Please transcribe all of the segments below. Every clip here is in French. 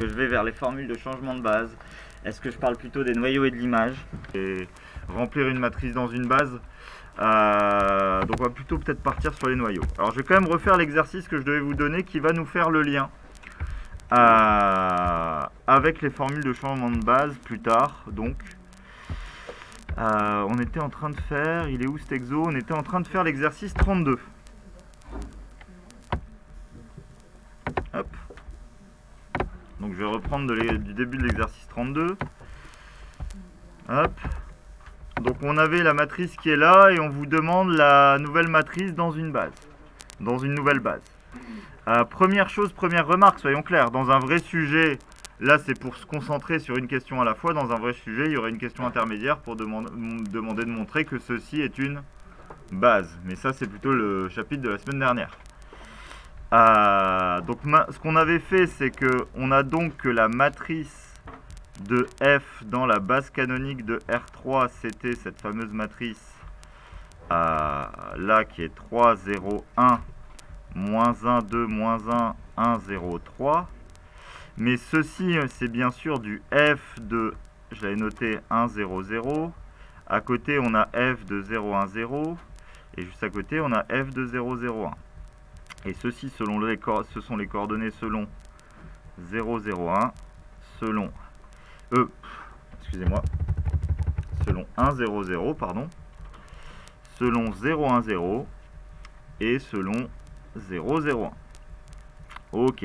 Je vais vers les formules de changement de base. Est-ce que je parle plutôt des noyaux et de l'image? Et remplir une matrice dans une base. Donc on va plutôt peut-être partir sur les noyaux. Alors je vais quand même refaire l'exercice que je devais vous donner qui va nous faire le lien avec les formules de changement de base plus tard. Donc on était en train de faire, il est où cet exo? On était en train de faire l'exercice 32. Hop. Donc je vais reprendre du début de l'exercice 32. Hop. Donc on avait la matrice qui est là et on vous demande la nouvelle matrice dans une base. Dans une nouvelle base. Première chose, première remarque, soyons clairs. Dans un vrai sujet, là c'est pour se concentrer sur une question à la fois. Dans un vrai sujet, il y aurait une question intermédiaire pour demander de montrer que ceci est une base. Mais ça c'est plutôt le chapitre de la semaine dernière. Donc ce qu'on avait fait, c'est qu'on a donc que la matrice de F dans la base canonique de R3, c'était cette fameuse matrice là qui est 3, 0, 1, moins 1, 2, moins 1, 1, 0, 3. Mais ceci, c'est bien sûr du F de, je l'avais noté, 1, 0, 0. À côté, on a F de 0, 1, 0. Et juste à côté, on a F de 0, 0, 1. Et ceci, ce sont les coordonnées selon 0, 0, 1, selon excusez-moi, selon 1, 0, 0, pardon, selon 0, 1, 0 et selon 0, 0, 1. Ok.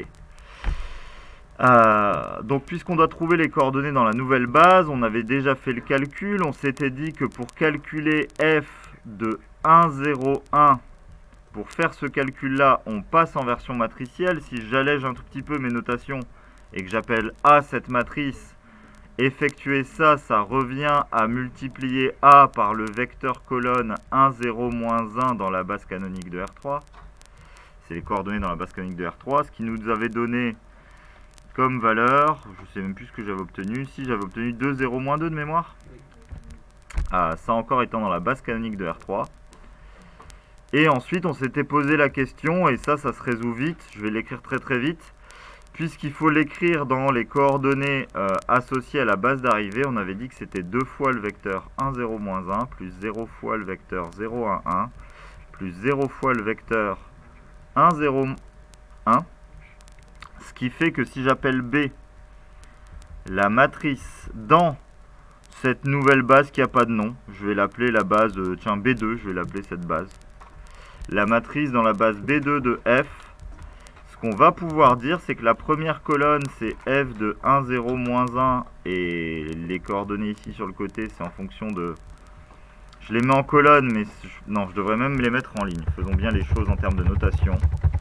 Donc puisqu'on doit trouver les coordonnées dans la nouvelle base, on avait déjà fait le calcul, on s'était dit que pour calculer f de 1, 0, 1, pour faire ce calcul-là, on passe en version matricielle. Si j'allège un tout petit peu mes notations et que j'appelle A cette matrice, effectuer ça, ça revient à multiplier A par le vecteur colonne 1, 0, moins 1 dans la base canonique de R3. C'est les coordonnées dans la base canonique de R3, ce qui nous avait donné comme valeur, je ne sais même plus ce que j'avais obtenu, ici j'avais obtenu 2, 0, moins 2 de mémoire. Ça encore étant dans la base canonique de R3. Et ensuite on s'était posé la question, et ça se résout vite, je vais l'écrire très très vite. Puisqu'il faut l'écrire dans les coordonnées associées à la base d'arrivée, on avait dit que c'était 2 fois le vecteur 1, 0, moins 1, plus 0 fois le vecteur 0, 1, 1, plus 0 fois le vecteur 1, 0, 1. Ce qui fait que si j'appelle B la matrice dans cette nouvelle base qui n'a pas de nom, je vais l'appeler la base, tiens, B2, je vais l'appeler cette base. La matrice dans la base B2 de F, ce qu'on va pouvoir dire, c'est que la première colonne, c'est F de 1, 0, moins 1, et les coordonnées ici sur le côté, c'est en fonction de... Je les mets en colonne, mais non, je devrais même les mettre en ligne. Faisons bien les choses en termes de notation.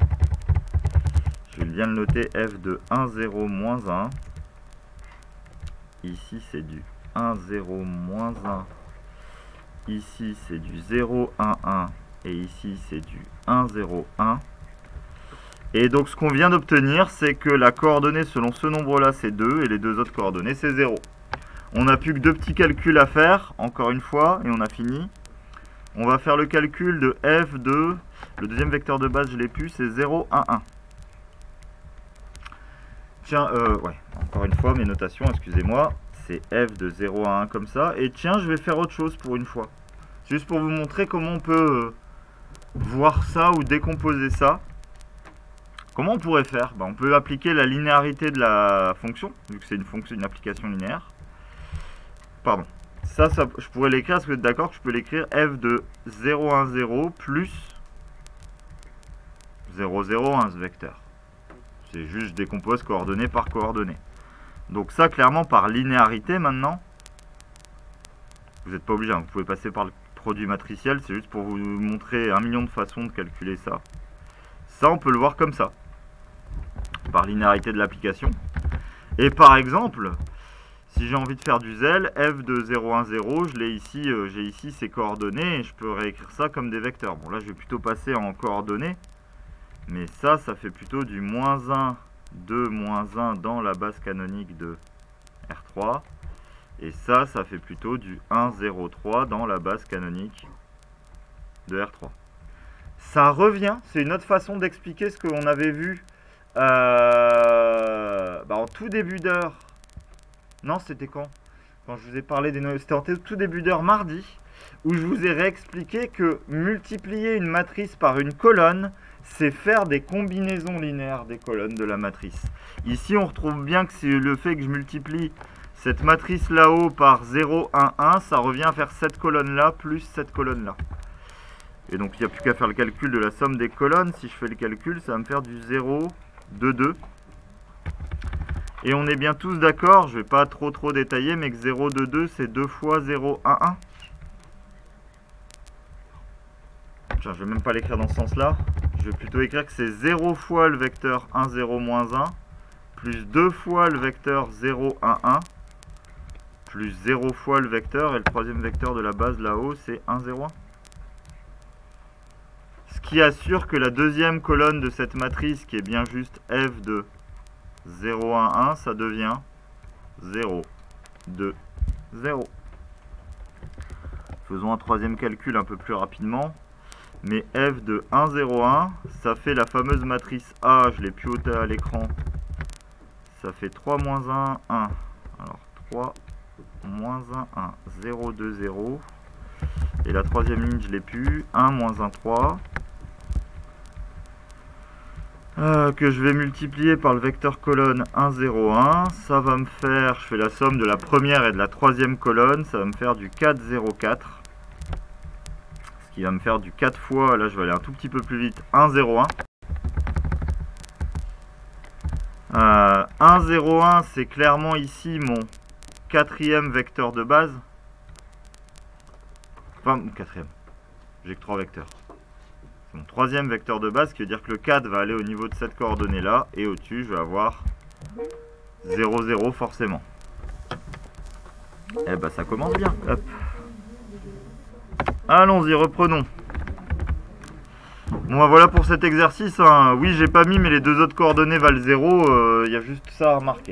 Je vais bien le noter, F de 1, 0, moins 1. Ici, c'est du 1, 0, moins 1. Ici, c'est du 0, 1, 1. Et ici, c'est du 1, 0, 1. Et donc ce qu'on vient d'obtenir, c'est que la coordonnée selon ce nombre-là, c'est 2, et les deux autres coordonnées, c'est 0. On n'a plus que deux petits calculs à faire, encore une fois, et on a fini. On va faire le calcul de f de... Le deuxième vecteur de base, je l'ai plus, c'est 0, 1, 1. Tiens, ouais, encore une fois, mes notations, excusez-moi. C'est f de 0 à 1 comme ça. Et tiens, je vais faire autre chose pour une fois. Juste pour vous montrer comment on peut voir ça ou décomposer ça. Comment on pourrait faire? On peut appliquer la linéarité de la fonction, vu que c'est une application linéaire. Pardon. Ça, je pourrais l'écrire, est-ce que vous êtes d'accord que je peux l'écrire f de 0, 1, 0 plus 0, 0, 1, ce vecteur. C'est juste, je décompose coordonnée par coordonnée. Donc ça, clairement, par linéarité, maintenant, vous n'êtes pas obligé, hein, vous pouvez passer par le produit matriciel, c'est juste pour vous montrer 1 million de façons de calculer ça. Ça, on peut le voir comme ça, par linéarité de l'application. Et par exemple, si j'ai envie de faire du zèle, f de 0, 1, 0, je l'ai ici, j'ai ici ces coordonnées, et je peux réécrire ça comme des vecteurs. Bon, là, je vais plutôt passer en coordonnées, mais ça fait plutôt du moins 1, 2, moins 1 dans la base canonique de R3. Et ça fait plutôt du 1, 0, 3 dans la base canonique de R3. Ça revient, c'est une autre façon d'expliquer ce qu'on avait vu en tout début d'heure. Non, c'était quand je vous ai parlé des noyaux. C'était en tout début d'heure mardi, où je vous ai réexpliqué que multiplier une matrice par une colonne, c'est faire des combinaisons linéaires des colonnes de la matrice. Ici, on retrouve bien que c'est le fait que je multiplie cette matrice là-haut par 0, 1, 1, ça revient à faire cette colonne-là plus cette colonne-là. Et donc, il n'y a plus qu'à faire le calcul de la somme des colonnes. Si je fais le calcul, ça va me faire du 0, 2, 2. Et on est bien tous d'accord, je ne vais pas trop détailler, mais que 0, 2, 2, c'est 2 fois 0, 1, 1. Tiens, je ne vais même pas l'écrire dans ce sens-là. Je vais plutôt écrire que c'est 0 fois le vecteur 1, 0, moins 1, plus 2 fois le vecteur 0, 1, 1, plus 0 fois le vecteur, et le troisième vecteur de la base là-haut, c'est 1, 0, 1. Ce qui assure que la deuxième colonne de cette matrice, qui est bien juste f de 0, 1, 1, ça devient 0, 2, 0. Faisons un troisième calcul un peu plus rapidement. Mais f de 1, 0, 1, ça fait la fameuse matrice A, je l'ai plus ôté à l'écran. Ça fait 3, moins 1, 1. Alors 3, moins 1, 1, 0, 2, 0. Et la troisième ligne, je l'ai plus. 1, moins 1, 3. Que je vais multiplier par le vecteur colonne 1, 0, 1. Ça va me faire, je fais la somme de la première et de la troisième colonne, ça va me faire du 4, 0, 4. Ce qui va me faire du 4 fois, là je vais aller un tout petit peu plus vite, 1, 0, 1. 1, 0, 1, c'est clairement ici mon quatrième vecteur de base. Enfin, mon quatrième. J'ai que 3 vecteurs. Mon troisième vecteur de base, qui veut dire que le 4 va aller au niveau de cette coordonnée là, et au-dessus je vais avoir 0, 0 forcément. Eh ben ça commence bien. Hop. Allons-y, reprenons. Bon ben voilà pour cet exercice, hein. Oui, j'ai pas mis, mais les deux autres coordonnées valent 0, il y a juste ça à remarquer.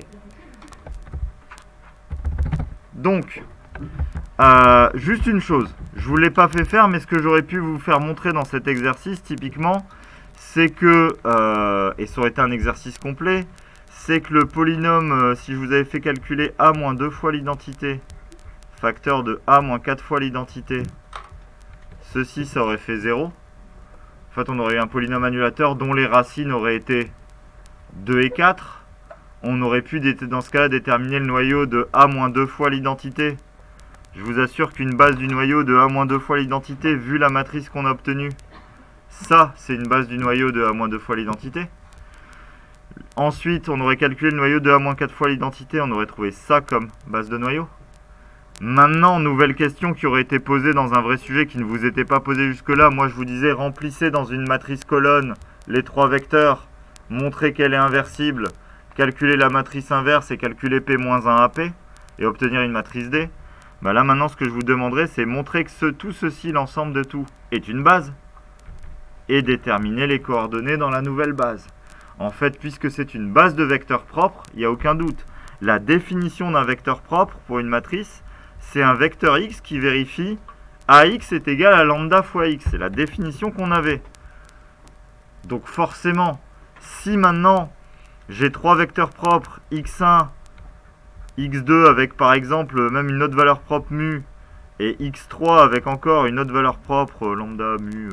Donc, juste une chose, je vous l'ai pas fait faire, mais ce que j'aurais pu vous faire montrer dans cet exercice, typiquement, c'est que, et ça aurait été un exercice complet, c'est que le polynôme, si je vous avais fait calculer a moins 2 fois l'identité, facteur de a moins 4 fois l'identité, ceci, ça aurait fait 0. En fait, on aurait eu un polynôme annulateur dont les racines auraient été 2 et 4. On aurait pu, dans ce cas-là, déterminer le noyau de a moins 2 fois l'identité. Je vous assure qu'une base du noyau de a moins 2 fois l'identité, vu la matrice qu'on a obtenue, ça, c'est une base du noyau de a moins 2 fois l'identité. Ensuite, on aurait calculé le noyau de a moins 4 fois l'identité, on aurait trouvé ça comme base de noyau. Maintenant, nouvelle question qui aurait été posée dans un vrai sujet qui ne vous était pas posé jusque-là. Moi, je vous disais, remplissez dans une matrice colonne les 3 vecteurs, montrez qu'elle est inversible, calculez la matrice inverse et calculez P-1 AP, et obtenir une matrice D. Bah là, maintenant, ce que je vous demanderai, c'est montrer que tout ceci, l'ensemble de tout, est une base, et déterminer les coordonnées dans la nouvelle base. En fait, puisque c'est une base de vecteurs propres, il n'y a aucun doute. La définition d'un vecteur propre pour une matrice, c'est un vecteur x qui vérifie ax est égal à lambda fois x. C'est la définition qu'on avait. Donc forcément, si maintenant j'ai 3 vecteurs propres, x1, x2 avec par exemple même une autre valeur propre mu, et x3 avec encore une autre valeur propre, lambda, mu,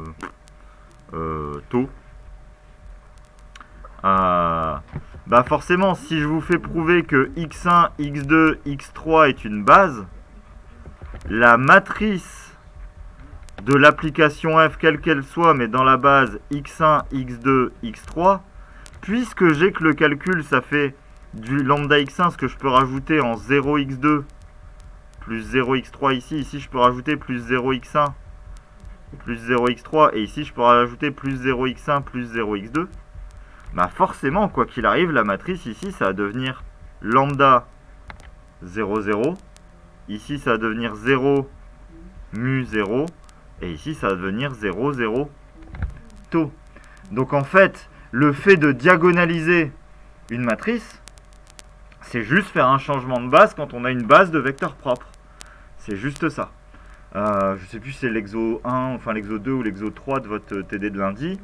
taux, bah forcément, si je vous fais prouver que x1, x2, x3 est une base, la matrice de l'application f, quelle qu'elle soit, mais dans la base x1, x2, x3, puisque j'ai que le calcul, ça fait du lambda x1, ce que je peux rajouter en 0x2 plus 0x3 ici. Ici, je peux rajouter plus 0x1 plus 0x3, et ici, je peux rajouter plus 0x1 plus 0x2. Bah forcément, quoi qu'il arrive, la matrice ici, ça va devenir lambda 0, 0. Ici, ça va devenir 0, mu 0. Et ici, ça va devenir 0, 0, taux. Donc en fait, le fait de diagonaliser une matrice, c'est juste faire un changement de base quand on a une base de vecteurs propres. C'est juste ça. Je sais plus si c'est l'exo 1, enfin l'exo 2 ou l'exo 3 de votre TD de lundi.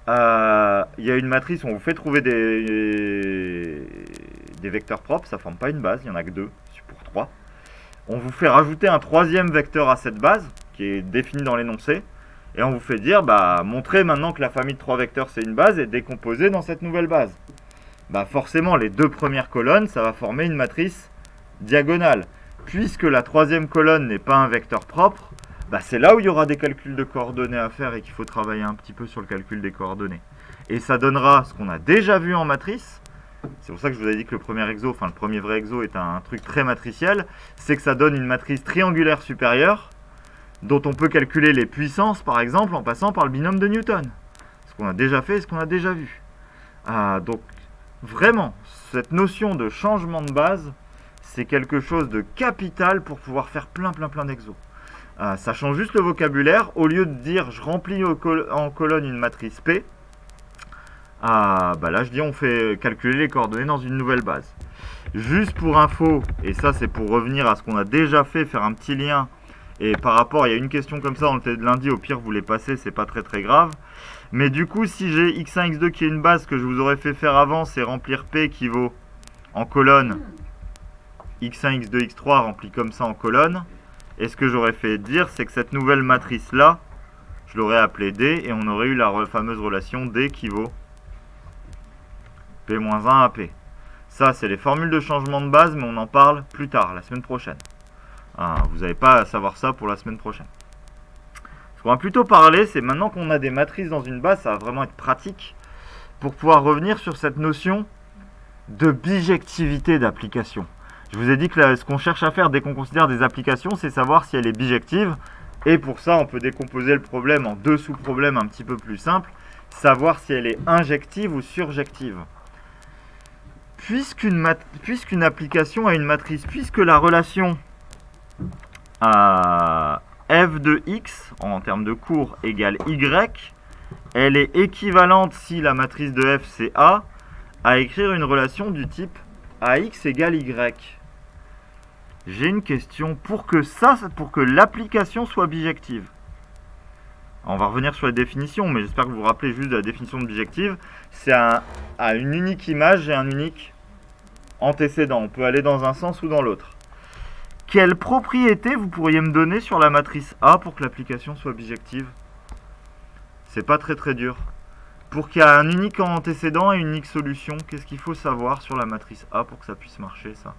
il y a une matrice où on vous fait trouver des vecteurs propres, ça ne forme pas une base, il n'y en a que 2 pour 3. On vous fait rajouter un 3e vecteur à cette base, qui est défini dans l'énoncé, et on vous fait dire, montrez maintenant que la famille de 3 vecteurs c'est une base, et décomposée dans cette nouvelle base. Forcément, les 2 premières colonnes, ça va former une matrice diagonale. Puisque la 3e colonne n'est pas un vecteur propre, c'est là où il y aura des calculs de coordonnées à faire et qu'il faut travailler un petit peu sur le calcul des coordonnées. Et ça donnera ce qu'on a déjà vu en matrice. C'est pour ça que je vous ai dit que le premier vrai exo est un truc très matriciel. C'est que ça donne une matrice triangulaire supérieure dont on peut calculer les puissances, par exemple, en passant par le binôme de Newton. Ce qu'on a déjà fait et ce qu'on a déjà vu. Donc, vraiment, cette notion de changement de base, c'est quelque chose de capital pour pouvoir faire plein d'exos. Ça change juste le vocabulaire. Au lieu de dire je remplis en colonne une matrice P, là je dis on fait calculer les coordonnées dans une nouvelle base. Juste pour info, et ça c'est pour revenir à ce qu'on a déjà fait, faire un petit lien. Et par rapport, il y a une question comme ça dans le test de lundi, au pire vous les passez, c'est pas très grave. Mais du coup, si j'ai x1, x2 qui est une base que je vous aurais fait faire avant, c'est remplir P qui vaut en colonne x1, x2, x3 rempli comme ça en colonne. Et ce que j'aurais fait dire, c'est que cette nouvelle matrice-là, je l'aurais appelée D, et on aurait eu la fameuse relation D qui vaut P-1 à P. Ça, c'est les formules de changement de base, mais on en parle plus tard, la semaine prochaine. Vous n'avez pas à savoir ça pour la semaine prochaine. Ce qu'on va plutôt parler, c'est maintenant qu'on a des matrices dans une base, ça va vraiment être pratique, pour pouvoir revenir sur cette notion de bijectivité d'application. Je vous ai dit que ce qu'on cherche à faire dès qu'on considère des applications, c'est savoir si elle est bijective. Et pour ça, on peut décomposer le problème en 2 sous-problèmes un petit peu plus simples. Savoir si elle est injective ou surjective. Puisqu'une application a une matrice, puisque la relation à f de x, en termes de cours, égale y, elle est équivalente, si la matrice de f c'est A, à écrire une relation du type AX égale Y. J'ai une question pour que l'application soit bijective. On va revenir sur les définitions, mais j'espère que vous vous rappelez juste de la définition de bijective. C'est à une unique image et un unique antécédent. On peut aller dans un sens ou dans l'autre. Quelle propriété vous pourriez me donner sur la matrice A pour que l'application soit bijective? C'est pas très dur. Pour qu'il y ait un unique antécédent et une unique solution, qu'est-ce qu'il faut savoir sur la matrice A pour que ça puisse marcher, ça?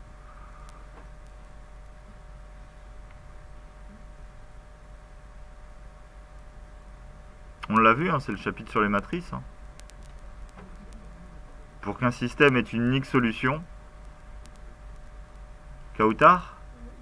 On l'a vu, c'est le chapitre sur les matrices. Pour qu'un système ait une unique solution, Kautar?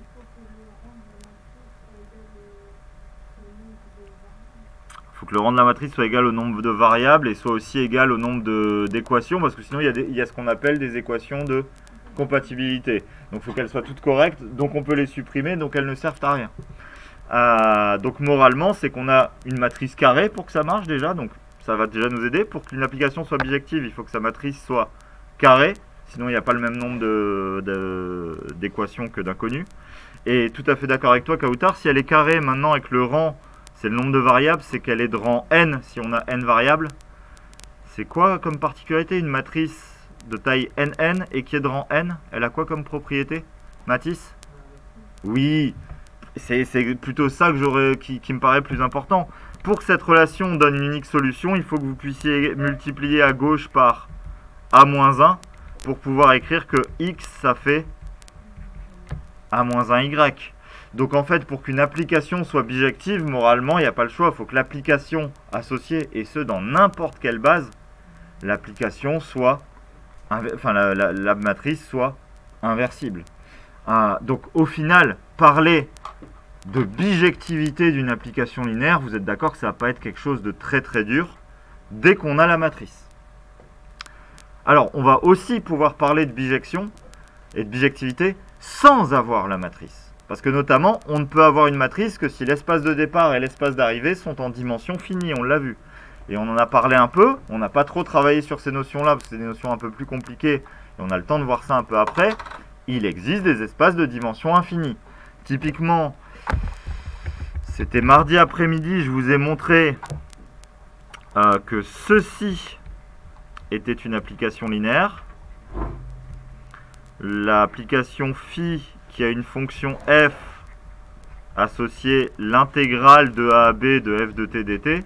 Il faut que le rang de la matrice soit égal au nombre de variables et soit aussi égal au nombre d'équations, parce que sinon il y a ce qu'on appelle des équations de compatibilité. Donc il faut qu'elles soient toutes correctes, donc on peut les supprimer, donc elles ne servent à rien. Donc moralement, c'est qu'on a une matrice carrée pour que ça marche déjà, donc ça va déjà nous aider. Pour qu'une application soit bijective, il faut que sa matrice soit carrée, sinon il n'y a pas le même nombre d'équations que d'inconnus. Et tout à fait d'accord avec toi, Kautar, si elle est carrée maintenant et que le rang, c'est le nombre de variables, c'est qu'elle est de rang n si on a n variables. C'est quoi comme particularité une matrice de taille nn et qui est de rang n? Elle a quoi comme propriété, Mathis? Oui, c'est plutôt ça que qui me paraît plus important. Pour que cette relation donne une unique solution, il faut que vous puissiez multiplier à gauche par a-1 pour pouvoir écrire que x, ça fait a-1y. Donc en fait, pour qu'une application soit bijective, moralement, il n'y a pas le choix. Il faut que l'application associée, et ce dans n'importe quelle base, l'application soit, la matrice soit inversible. Donc au final, parler de bijectivité d'une application linéaire, vous êtes d'accord que ça ne va pas être quelque chose de très dur dès qu'on a la matrice. Alors, on va aussi pouvoir parler de bijection et de bijectivité sans avoir la matrice. Parce que notamment, on ne peut avoir une matrice que si l'espace de départ et l'espace d'arrivée sont en dimension finie, on l'a vu. Et on en a parlé un peu, on n'a pas trop travaillé sur ces notions-là, parce que c'est des notions un peu plus compliquées, et on a le temps de voir ça un peu après. Il existe des espaces de dimension infinie. Typiquement, c'était mardi après-midi, je vous ai montré que ceci était une application linéaire. L'application phi qui a une fonction f associée l'intégrale de a à b de f de t dt.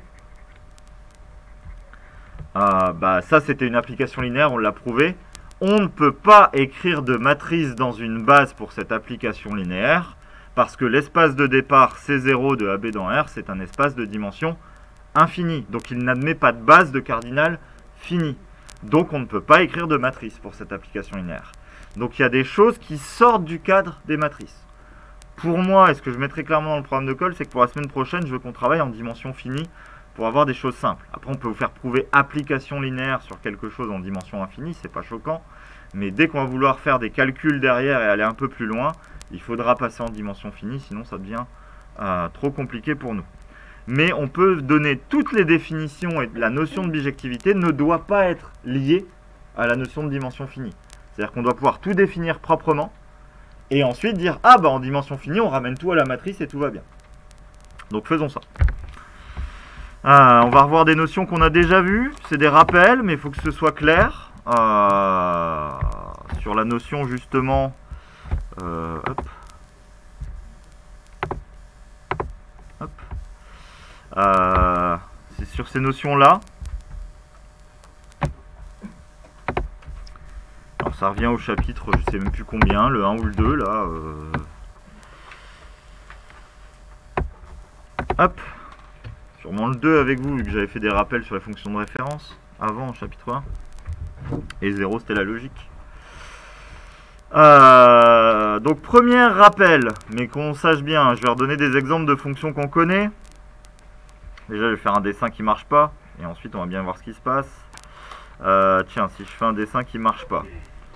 Ça c'était une application linéaire, on l'a prouvé. On ne peut pas écrire de matrice dans une base pour cette application linéaire parce que l'espace de départ C0 de AB dans R, c'est un espace de dimension infinie. Donc il n'admet pas de base de cardinal fini. Donc on ne peut pas écrire de matrice pour cette application linéaire. Donc il y a des choses qui sortent du cadre des matrices. Pour moi, et ce que je mettrai clairement dans le programme de colle, c'est que pour la semaine prochaine, je veux qu'on travaille en dimension finie pour avoir des choses simples. Après, on peut vous faire prouver application linéaire sur quelque chose en dimension infinie, c'est pas choquant. Mais dès qu'on va vouloir faire des calculs derrière et aller un peu plus loin, il faudra passer en dimension finie, sinon ça devient trop compliqué pour nous. Mais on peut donner toutes les définitions et la notion de bijectivité ne doit pas être liée à la notion de dimension finie. C'est-à-dire qu'on doit pouvoir tout définir proprement et ensuite dire « Ah bah en dimension finie, on ramène tout à la matrice et tout va bien ». Donc faisons ça. On va revoir des notions qu'on a déjà vues. C'est des rappels, mais il faut que ce soit clair. Sur la notion justement... c'est sur ces notions-là. Alors ça revient au chapitre, je sais même plus combien, le 1 ou le 2 là. Hop. Sûrement le 2 avec vous, vu que j'avais fait des rappels sur les fonctions de référence avant au chapitre 1. Et 0 c'était la logique. Donc premier rappel, mais qu'on sache bien, je vais redonner des exemples de fonctions qu'on connaît. Déjà je vais faire un dessin qui marche pas, et ensuite on va bien voir ce qui se passe. Tiens, si je fais un dessin qui marche pas.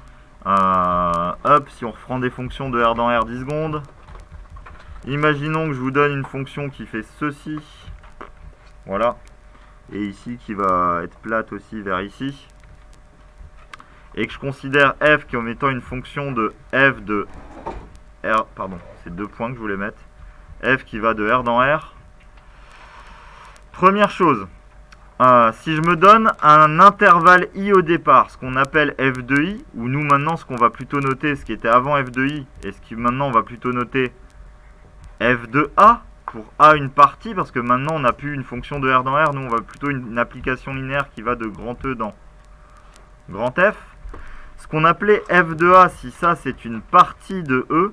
Hop, si on reprend des fonctions de R dans R 10 secondes. Imaginons que je vous donne une fonction qui fait ceci. Voilà. Et ici qui va être plate aussi vers ici. Et que je considère f comme étant une fonction de f de R. Pardon, c'est 2 points que je voulais mettre. F qui va de R dans R. Première chose. Si je me donne un intervalle i au départ, ce qu'on appelle f de i, ou nous maintenant ce qu'on va plutôt noter, ce qui était avant f de i, et ce qui maintenant on va plutôt noter f de a, pour a une partie, parce que maintenant on n'a plus une fonction de R dans R, nous on va plutôt une application linéaire qui va de grand E dans grand F. Ce qu'on appelait f de a, si ça c'est une partie de E,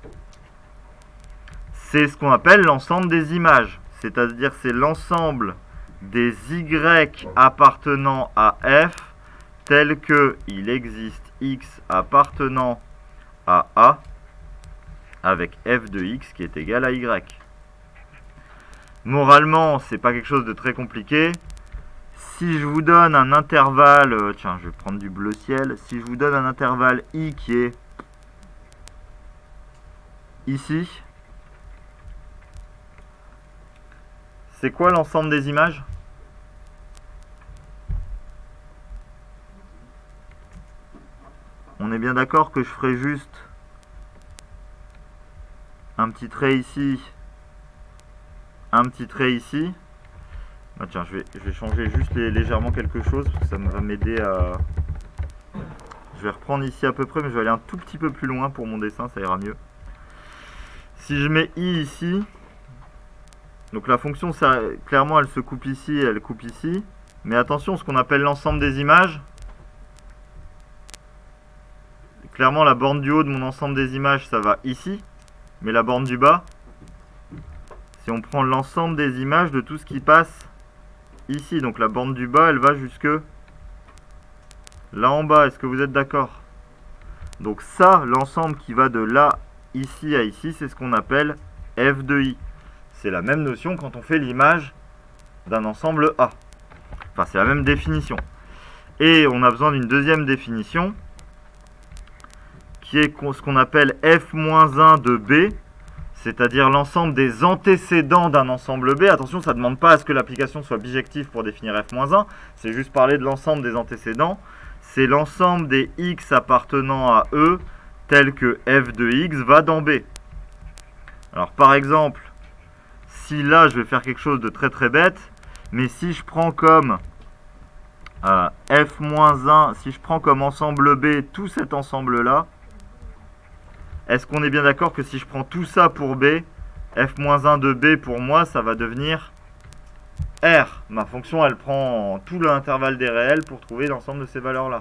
c'est ce qu'on appelle l'ensemble des images, c'est-à-dire c'est l'ensemble des y appartenant à f tel que il existe x appartenant à a avec f de x qui est égal à y. Moralement, c'est pas quelque chose de très compliqué. Si je vous donne un intervalle, tiens, je vais prendre du bleu ciel. Si je vous donne un intervalle i qui est ici, c'est quoi l'ensemble des images ? On est bien d'accord que je ferai juste un petit trait ici, un petit trait ici. Ah tiens, je vais changer juste légèrement quelque chose, parce que ça va m'aider à... Je vais reprendre ici à peu près, mais je vais aller un tout petit peu plus loin pour mon dessin, ça ira mieux. Si je mets i ici, donc la fonction, ça, clairement, elle se coupe ici, elle coupe ici. Mais attention, ce qu'on appelle l'ensemble des images, clairement, la borne du haut de mon ensemble des images, ça va ici. Mais la borne du bas, si on prend l'ensemble des images de tout ce qui passe ici, donc la borne du bas, elle va jusque là en bas. Est-ce que vous êtes d'accord? Donc ça, l'ensemble qui va de là, ici à ici, c'est ce qu'on appelle f de i. C'est la même notion quand on fait l'image d'un ensemble A. Enfin, c'est la même définition. Et on a besoin d'une deuxième définition, qui est ce qu'on appelle f-1 de B, c'est-à-dire l'ensemble des antécédents d'un ensemble B. Attention, ça ne demande pas à ce que l'application soit bijective pour définir f-1, c'est juste parler de l'ensemble des antécédents. C'est l'ensemble des x appartenant à E, tel que f de x va dans B. Alors par exemple, si là je vais faire quelque chose de très très bête, Mais si je prends comme f-1, si je prends comme ensemble B tout cet ensemble-là, est-ce qu'on est bien d'accord que si je prends tout ça pour B, f-1 de B pour moi, ça va devenir R. Ma fonction, elle prend tout l'intervalle des réels pour trouver l'ensemble de ces valeurs-là.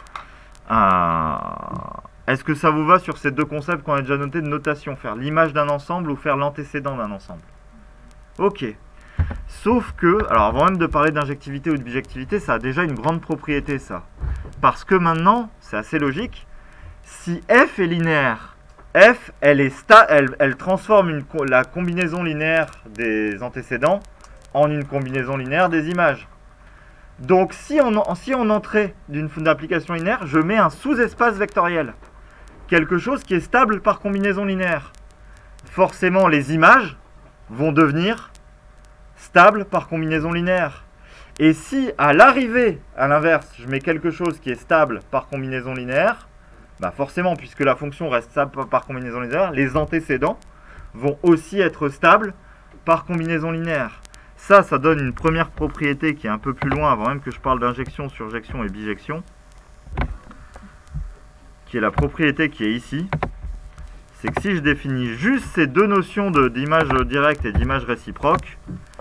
Est-ce que ça vous va sur ces deux concepts qu'on a déjà notés de notation? Faire l'image d'un ensemble ou faire l'antécédent d'un ensemble? Ok. Sauf que, alors avant même de parler d'injectivité ou de bijectivité, ça a déjà une grande propriété, ça. Parce que maintenant, c'est assez logique, si f est linéaire, f, elle transforme la combinaison linéaire des antécédents en une combinaison linéaire des images. Donc, si en entrée d'une application linéaire, je mets un sous-espace vectoriel, quelque chose qui est stable par combinaison linéaire, forcément, les images vont devenir stables par combinaison linéaire. Et si, à l'arrivée, à l'inverse, je mets quelque chose qui est stable par combinaison linéaire, bah forcément, puisque la fonction reste stable par combinaison linéaire, les antécédents vont aussi être stables par combinaison linéaire. Ça donne une première propriété qui est un peu plus loin, avant même que je parle d'injection, surjection et bijection, qui est la propriété qui est ici. C'est que si je définis juste ces deux notions d'image directe et d'image réciproque,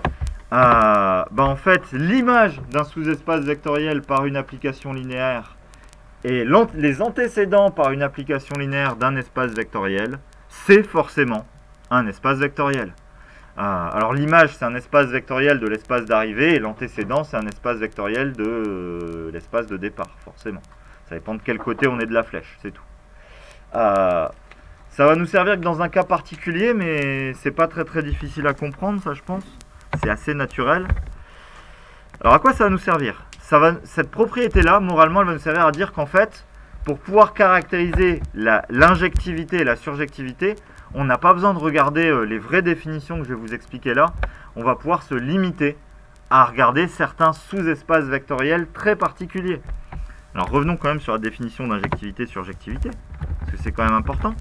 en fait, l'image d'un sous-espace vectoriel par une application linéaire et les antécédents par une application linéaire d'un espace vectoriel, c'est forcément un espace vectoriel. Alors l'image, c'est un espace vectoriel de l'espace d'arrivée, et l'antécédent, c'est un espace vectoriel de l'espace de départ, forcément. Ça dépend de quel côté on est de la flèche, c'est tout. Ça va nous servir que dans un cas particulier, mais c'est pas très difficile à comprendre, ça je pense. C'est assez naturel. Alors à quoi ça va nous servir? Cette propriété-là, moralement, elle va nous servir à dire qu'en fait, pour pouvoir caractériser l'injectivité et la surjectivité, on n'a pas besoin de regarder les vraies définitions que je vais vous expliquer là. On va pouvoir se limiter à regarder certains sous-espaces vectoriels très particuliers. Alors revenons quand même sur la définition d'injectivité et surjectivité, parce que c'est quand même important.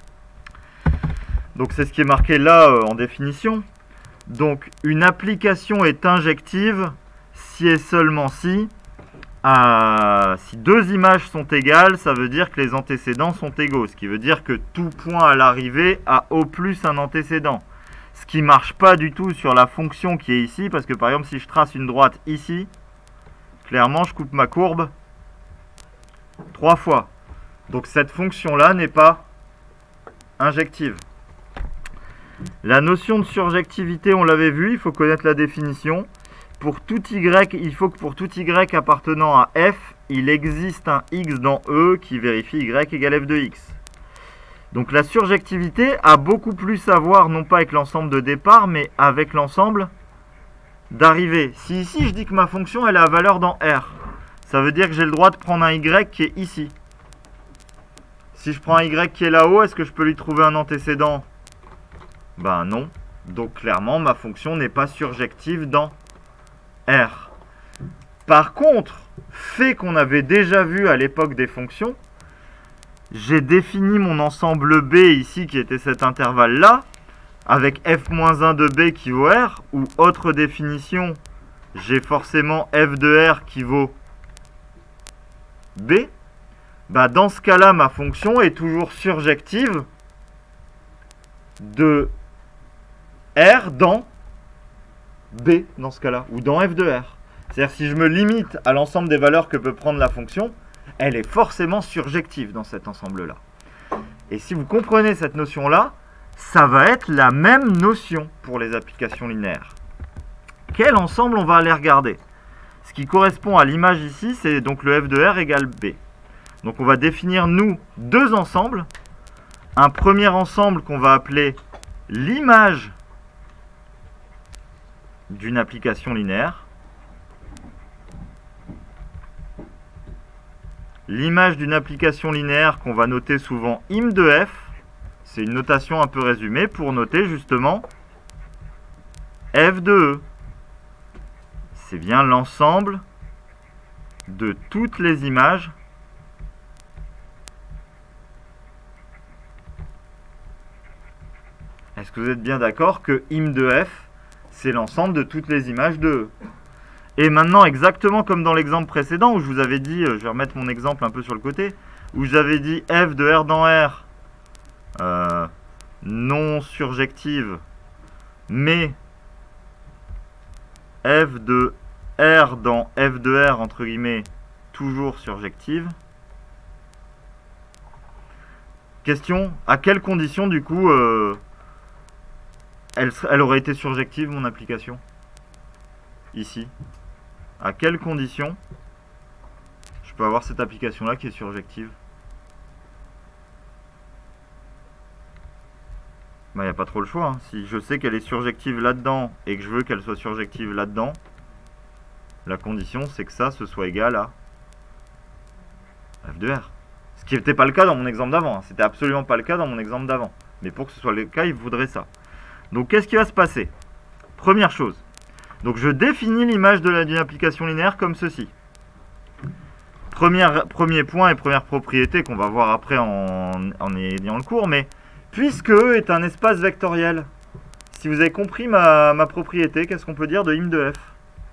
Donc c'est ce qui est marqué là en définition. Donc une application est injective si et seulement si deux images sont égales, ça veut dire que les antécédents sont égaux. Ce qui veut dire que tout point à l'arrivée a au plus un antécédent. Ce qui ne marche pas du tout sur la fonction qui est ici, parce que par exemple si je trace une droite ici, clairement je coupe ma courbe 3 fois. Donc cette fonction-là n'est pas injective. La notion de surjectivité, on l'avait vu, il faut connaître la définition. Pour tout y, il faut que pour tout y appartenant à f, il existe un x dans E qui vérifie y égale f de x. Donc la surjectivité a beaucoup plus à voir, non pas avec l'ensemble de départ, mais avec l'ensemble d'arrivée. Si ici je dis que ma fonction elle a valeur dans R, ça veut dire que j'ai le droit de prendre un y qui est ici. Si je prends un y qui est là-haut, est-ce que je peux lui trouver un antécédent? Ben non. Donc clairement, ma fonction n'est pas surjective dans R. Par contre, fait qu'on avait déjà vu à l'époque des fonctions, j'ai défini mon ensemble B ici, qui était cet intervalle-là, avec f-1 de B qui vaut R, ou autre définition, j'ai forcément f de R qui vaut B. Ben dans ce cas-là, ma fonction est toujours surjective de R dans B, dans ce cas-là, ou dans f de R. C'est-à-dire si je me limite à l'ensemble des valeurs que peut prendre la fonction, elle est forcément surjective dans cet ensemble-là. Et si vous comprenez cette notion-là, ça va être la même notion pour les applications linéaires. Quel ensemble on va aller regarder? Ce qui correspond à l'image ici, c'est donc le f de R égale B. Donc on va définir, nous, deux ensembles. Un premier ensemble qu'on va appeler l'image d'une application linéaire. L'image d'une application linéaire qu'on va noter souvent im de f, c'est une notation un peu résumée pour noter justement f de e. C'est bien l'ensemble de toutes les images Est-ce que vous êtes bien d'accord que im de f, c'est l'ensemble de toutes les images de E? Et maintenant, exactement comme dans l'exemple précédent, où je vous avais dit, je vais remettre mon exemple un peu sur le côté, où j'avais dit f de R dans R, non surjective, mais f de R dans f de R, entre guillemets, toujours surjective. Question, à quelles conditions, du coup, elle aurait été surjective, mon application? Ici. À quelles conditions je peux avoir cette application-là qui est surjective? Il n'y a pas trop le choix. Hein. Si je sais qu'elle est surjective là-dedans et que je veux qu'elle soit surjective là-dedans, la condition, c'est que ça, ce soit égal à f de R. Ce qui n'était pas le cas dans mon exemple d'avant. Hein. C'était absolument pas le cas dans mon exemple d'avant. Mais pour que ce soit le cas, il voudrait ça. Donc, qu'est-ce qui va se passer? Première chose. Donc, je définis l'image d'une application linéaire comme ceci. Premier point et première propriété qu'on va voir après en ayant le cours, mais puisque E est un espace vectoriel, si vous avez compris ma propriété, qu'est-ce qu'on peut dire de im de f?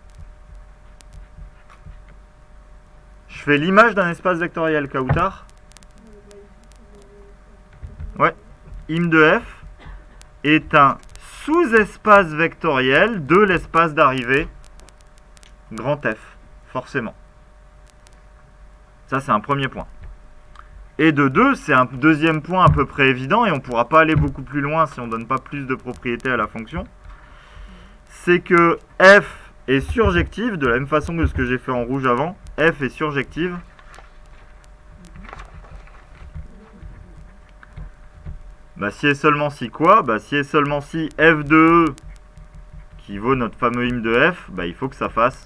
Je fais l'image d'un espace vectoriel, Kautar. Ouais. Im de f est un sous-espace vectoriel de l'espace d'arrivée grand F, forcément. Ça, c'est un premier point. Et de 2, c'est un deuxième point à peu près évident, et on ne pourra pas aller beaucoup plus loin si on ne donne pas plus de propriétés à la fonction. C'est que f est surjective, de la même façon que ce que j'ai fait en rouge avant, f est surjective si et seulement si quoi? Si et seulement si f de E, qui vaut notre fameux im de f, il faut que ça fasse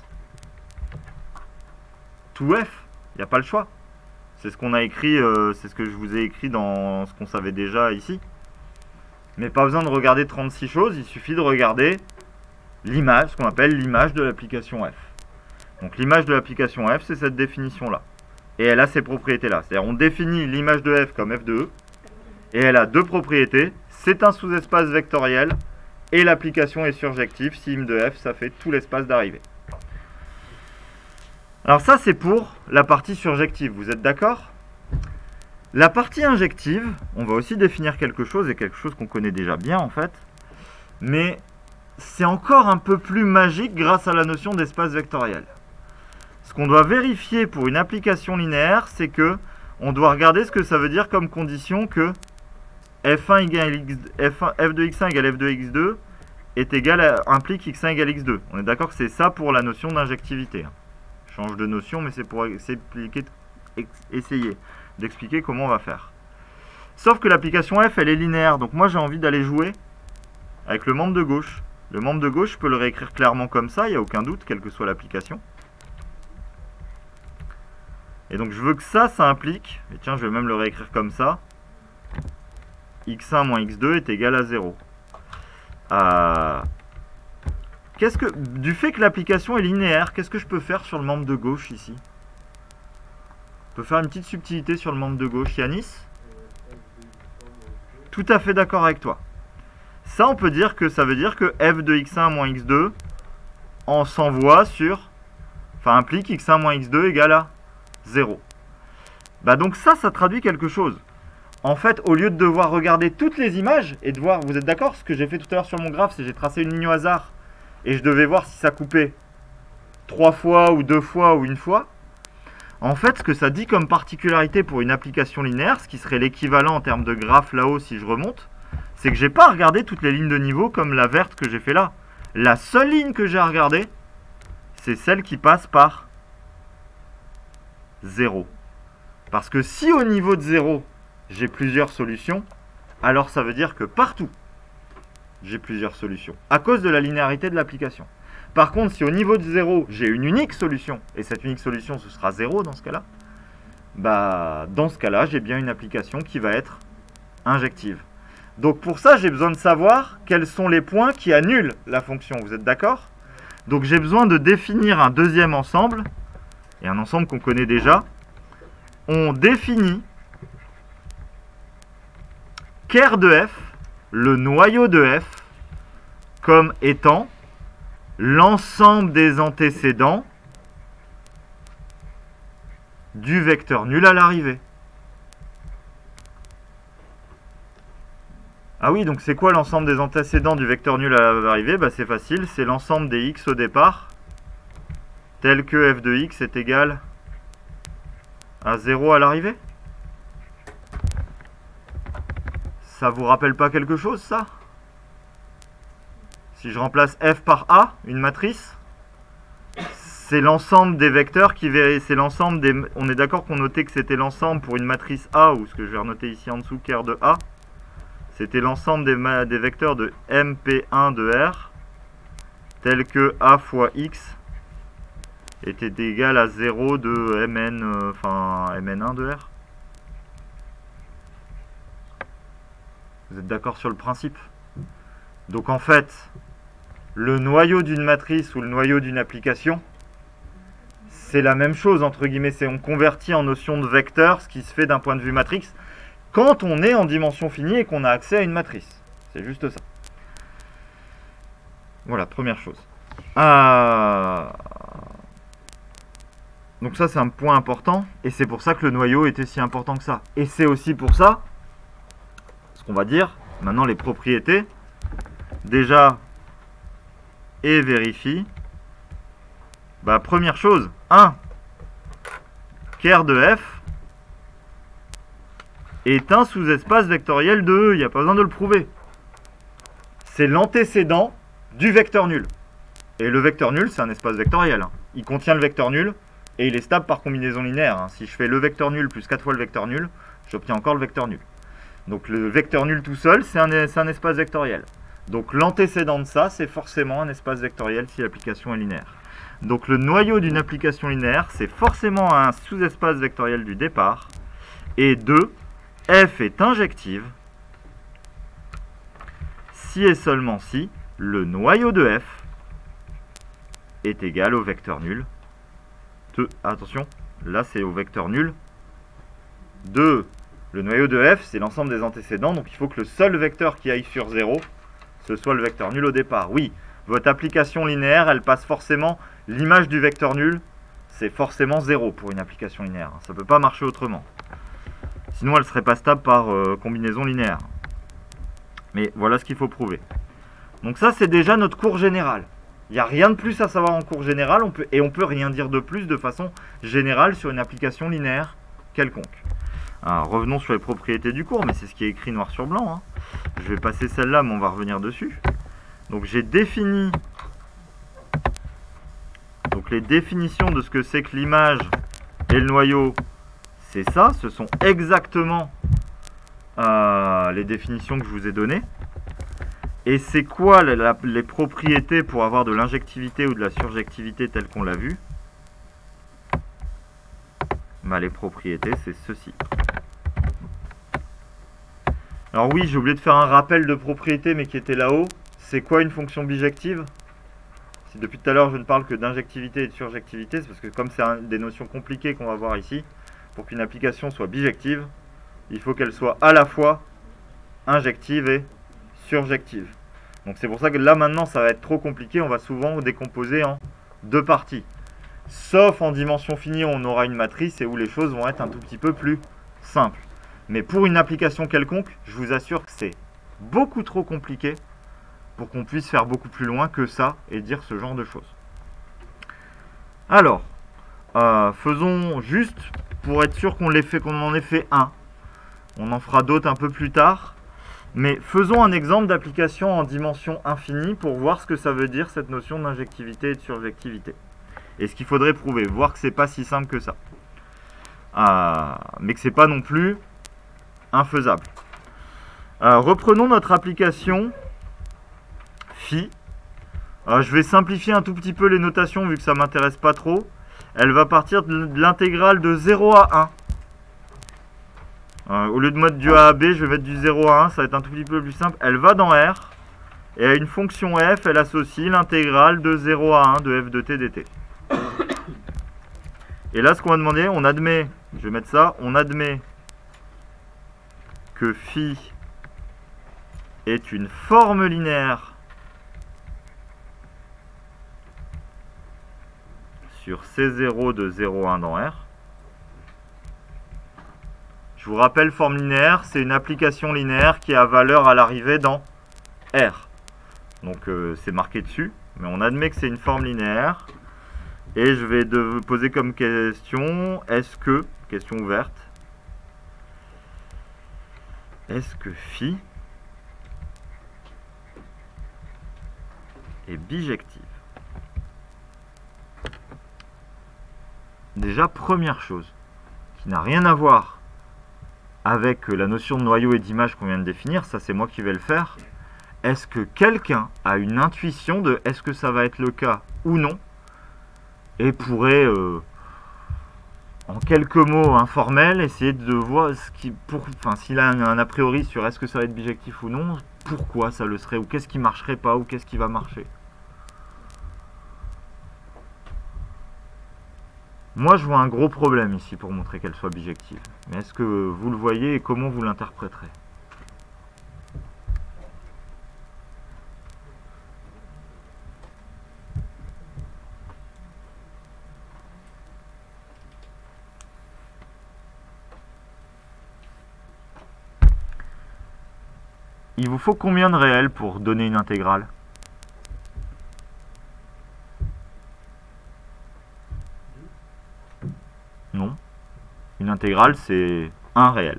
tout f. Il n'y a pas le choix. C'est ce qu'on a écrit, c'est ce que je vous ai écrit dans ce qu'on savait déjà ici. Mais pas besoin de regarder 36 choses, il suffit de regarder l'image, ce qu'on appelle l'image de l'application f. Donc l'image de l'application f, c'est cette définition-là. Et elle a ces propriétés-là. C'est-à-dire on définit l'image de f comme f de E, et elle a deux propriétés. C'est un sous-espace vectoriel, et l'application est surjective. Si im de f, ça fait tout l'espace d'arrivée. Alors ça, c'est pour la partie surjective, vous êtes d'accord? La partie injective, on va aussi définir quelque chose, et quelque chose qu'on connaît déjà bien en fait, mais c'est encore un peu plus magique grâce à la notion d'espace vectoriel. Ce qu'on doit vérifier pour une application linéaire, c'est que on doit regarder ce que ça veut dire comme condition que f1 égale f de x1 égale f de x2 est égal implique x1 égale x2. On est d'accord que c'est ça pour la notion d'injectivité. Change de notion, mais c'est pour essayer d'expliquer comment on va faire. Sauf que l'application f, elle est linéaire, donc moi j'ai envie d'aller jouer avec le membre de gauche. Le membre de gauche, je peux le réécrire clairement comme ça, il n'y a aucun doute, quelle que soit l'application. Et donc je veux que ça implique, et tiens, je vais même le réécrire comme ça, x1 moins x2 est égal à 0. Du fait que l'application est linéaire, qu'est-ce que je peux faire sur le membre de gauche ici? Je peux faire une petite subtilité sur le membre de gauche. Yanis? Tout à fait d'accord avec toi. Ça, on peut dire que ça veut dire que f de x1 moins x2 s'envoie sur... implique x1 moins x2 égale à 0. Donc ça traduit quelque chose. En fait, au lieu de devoir regarder toutes les images et de voir... Vous êtes d'accord? Ce que j'ai fait tout à l'heure sur mon graphe, c'est que j'ai tracé une ligne au hasard. Et je devais voir si ça coupait 3 fois ou 2 fois ou une fois. En fait, ce que ça dit comme particularité pour une application linéaire, ce qui serait l'équivalent en termes de graphe là-haut si je remonte, c'est que j'ai pas à regarder toutes les lignes de niveau comme la verte que j'ai fait là. La seule ligne que j'ai à regarder, c'est celle qui passe par 0. Parce que si au niveau de 0, j'ai plusieurs solutions, alors ça veut dire que partout, j'ai plusieurs solutions, à cause de la linéarité de l'application. Par contre, si au niveau de 0, j'ai une unique solution, et cette unique solution, ce sera 0 dans ce cas-là, dans ce cas-là, j'ai bien une application qui va être injective. Donc pour ça, j'ai besoin de savoir quels sont les points qui annulent la fonction. Vous êtes d'accord? Donc j'ai besoin de définir un deuxième ensemble, et un ensemble qu'on connaît déjà. On définit ker de f, le noyau de f, comme étant l'ensemble des antécédents du vecteur nul à l'arrivée. Ah oui, donc c'est quoi l'ensemble des antécédents du vecteur nul à l'arrivée? Bah, c'est facile, c'est l'ensemble des x au départ, tel que f de x est égal à 0 à l'arrivée. Ça vous rappelle pas quelque chose, ça? Si je remplace f par a, une matrice, c'est l'ensemble des vecteurs qui c'est l'ensemble des... On est d'accord qu'on notait que c'était l'ensemble pour une matrice A, ou ce que je vais renoter ici en dessous, ker de A. C'était l'ensemble des vecteurs de MP1 de R, tel que A fois X était égal à 0 de Mn, Mn1 de R. Vous êtes d'accord sur le principe? Donc en fait, le noyau d'une matrice ou le noyau d'une application, c'est la même chose, entre guillemets. C'est on convertit en notion de vecteur ce qui se fait d'un point de vue matrix quand on est en dimension finie et qu'on a accès à une matrice. C'est juste ça. Voilà, première chose. Donc ça, c'est un point important. Et c'est pour ça que le noyau était si important que ça. Et c'est aussi pour ça, ce qu'on va dire, maintenant les propriétés. Déjà, et vérifie. Bah, première chose, 1. Ker de f est un sous-espace vectoriel de E. Il n'y a pas besoin de le prouver. C'est l'antécédent du vecteur nul. Et le vecteur nul, c'est un espace vectoriel. Il contient le vecteur nul et il est stable par combinaison linéaire. Si je fais le vecteur nul plus 4 fois le vecteur nul, j'obtiens encore le vecteur nul. Donc le vecteur nul tout seul, c'est un espace vectoriel. Donc l'antécédent de ça, c'est forcément un espace vectoriel si l'application est linéaire. Donc le noyau d'une application linéaire, c'est forcément un sous-espace vectoriel du départ. Et 2, f est injective si et seulement si le noyau de f est égal au vecteur nul. Attention, là c'est au vecteur nul. 2, le noyau de f, c'est l'ensemble des antécédents, donc il faut que le seul vecteur qui aille sur 0, ce soit le vecteur nul au départ. Oui, votre application linéaire, elle passe forcément, l'image du vecteur nul, c'est forcément 0 pour une application linéaire. Ça ne peut pas marcher autrement. Sinon, elle ne serait pas stable par combinaison linéaire. Mais voilà ce qu'il faut prouver. Donc ça, c'est déjà notre cours général. Il n'y a rien de plus à savoir en cours général, on peut rien dire de plus de façon générale sur une application linéaire quelconque. Alors, revenons sur les propriétés du cours, mais c'est ce qui est écrit noir sur blanc. Hein. Je vais passer celle-là, mais on va revenir dessus. Donc j'ai défini les définitions de ce que c'est que l'image et le noyau. C'est ça, ce sont exactement les définitions que je vous ai données. Et c'est quoi les propriétés pour avoir de l'injectivité ou de la surjectivité telle qu'on l'a vu? Bah, les propriétés, c'est ceci. Alors oui, j'ai oublié de faire un rappel de propriété, mais qui était là-haut. C'est quoi une fonction bijective? Si depuis tout à l'heure je ne parle que d'injectivité et de surjectivité, c'est parce que comme c'est des notions compliquées qu'on va voir ici, pour qu'une application soit bijective, il faut qu'elle soit à la fois injective et surjective. Donc c'est pour ça que là maintenant ça va être trop compliqué, on va souvent décomposer en deux parties. Sauf en dimension finie où on aura une matrice et où les choses vont être un tout petit peu plus simples. Mais pour une application quelconque, je vous assure que c'est beaucoup trop compliqué pour qu'on puisse faire beaucoup plus loin que ça et dire ce genre de choses. Alors, faisons juste pour être sûr qu'on en ait fait un. On en fera d'autres un peu plus tard. Mais faisons un exemple d'application en dimension infinie pour voir ce que ça veut dire cette notion d'injectivité et de surjectivité. Et ce qu'il faudrait prouver, voir que c'est pas si simple que ça. Mais que c'est pas non plus infaisable. Reprenons notre application phi. Je vais simplifier un tout petit peu les notations vu que ça ne m'intéresse pas trop. Elle va partir de l'intégrale de 0 à 1. Au lieu de mettre du A à B, je vais mettre du 0 à 1, ça va être un tout petit peu plus simple. Elle va dans R, et à une fonction f, elle associe l'intégrale de 0 à 1 de f de t dt. Et là, ce qu'on va demander, on admet, je vais mettre ça, on admet que phi est une forme linéaire sur C0 de 0,1 dans R. Je vous rappelle, forme linéaire, c'est une application linéaire qui a valeur à l'arrivée dans R. Donc c'est marqué dessus, mais on admet que c'est une forme linéaire. Et je vais vous poser comme question, est-ce que, question ouverte, est-ce que phi est bijective? Déjà, première chose, qui n'a rien à voir avec la notion de noyau et d'image qu'on vient de définir, ça c'est moi qui vais le faire. Est-ce que quelqu'un a une intuition de est-ce que ça va être le cas ou non, et pourrait, en quelques mots informels, essayer de voir ce qui, s'il a un a priori sur est-ce que ça va être bijectif ou non, pourquoi ça le serait, ou qu'est-ce qui marcherait pas, ou qu'est-ce qui va marcher. Moi, je vois un gros problème ici pour montrer qu'elle soit bijective. Mais est-ce que vous le voyez et comment vous l'interpréterez? Il vous faut combien de réels pour donner une intégrale? Non. Une intégrale, c'est un réel.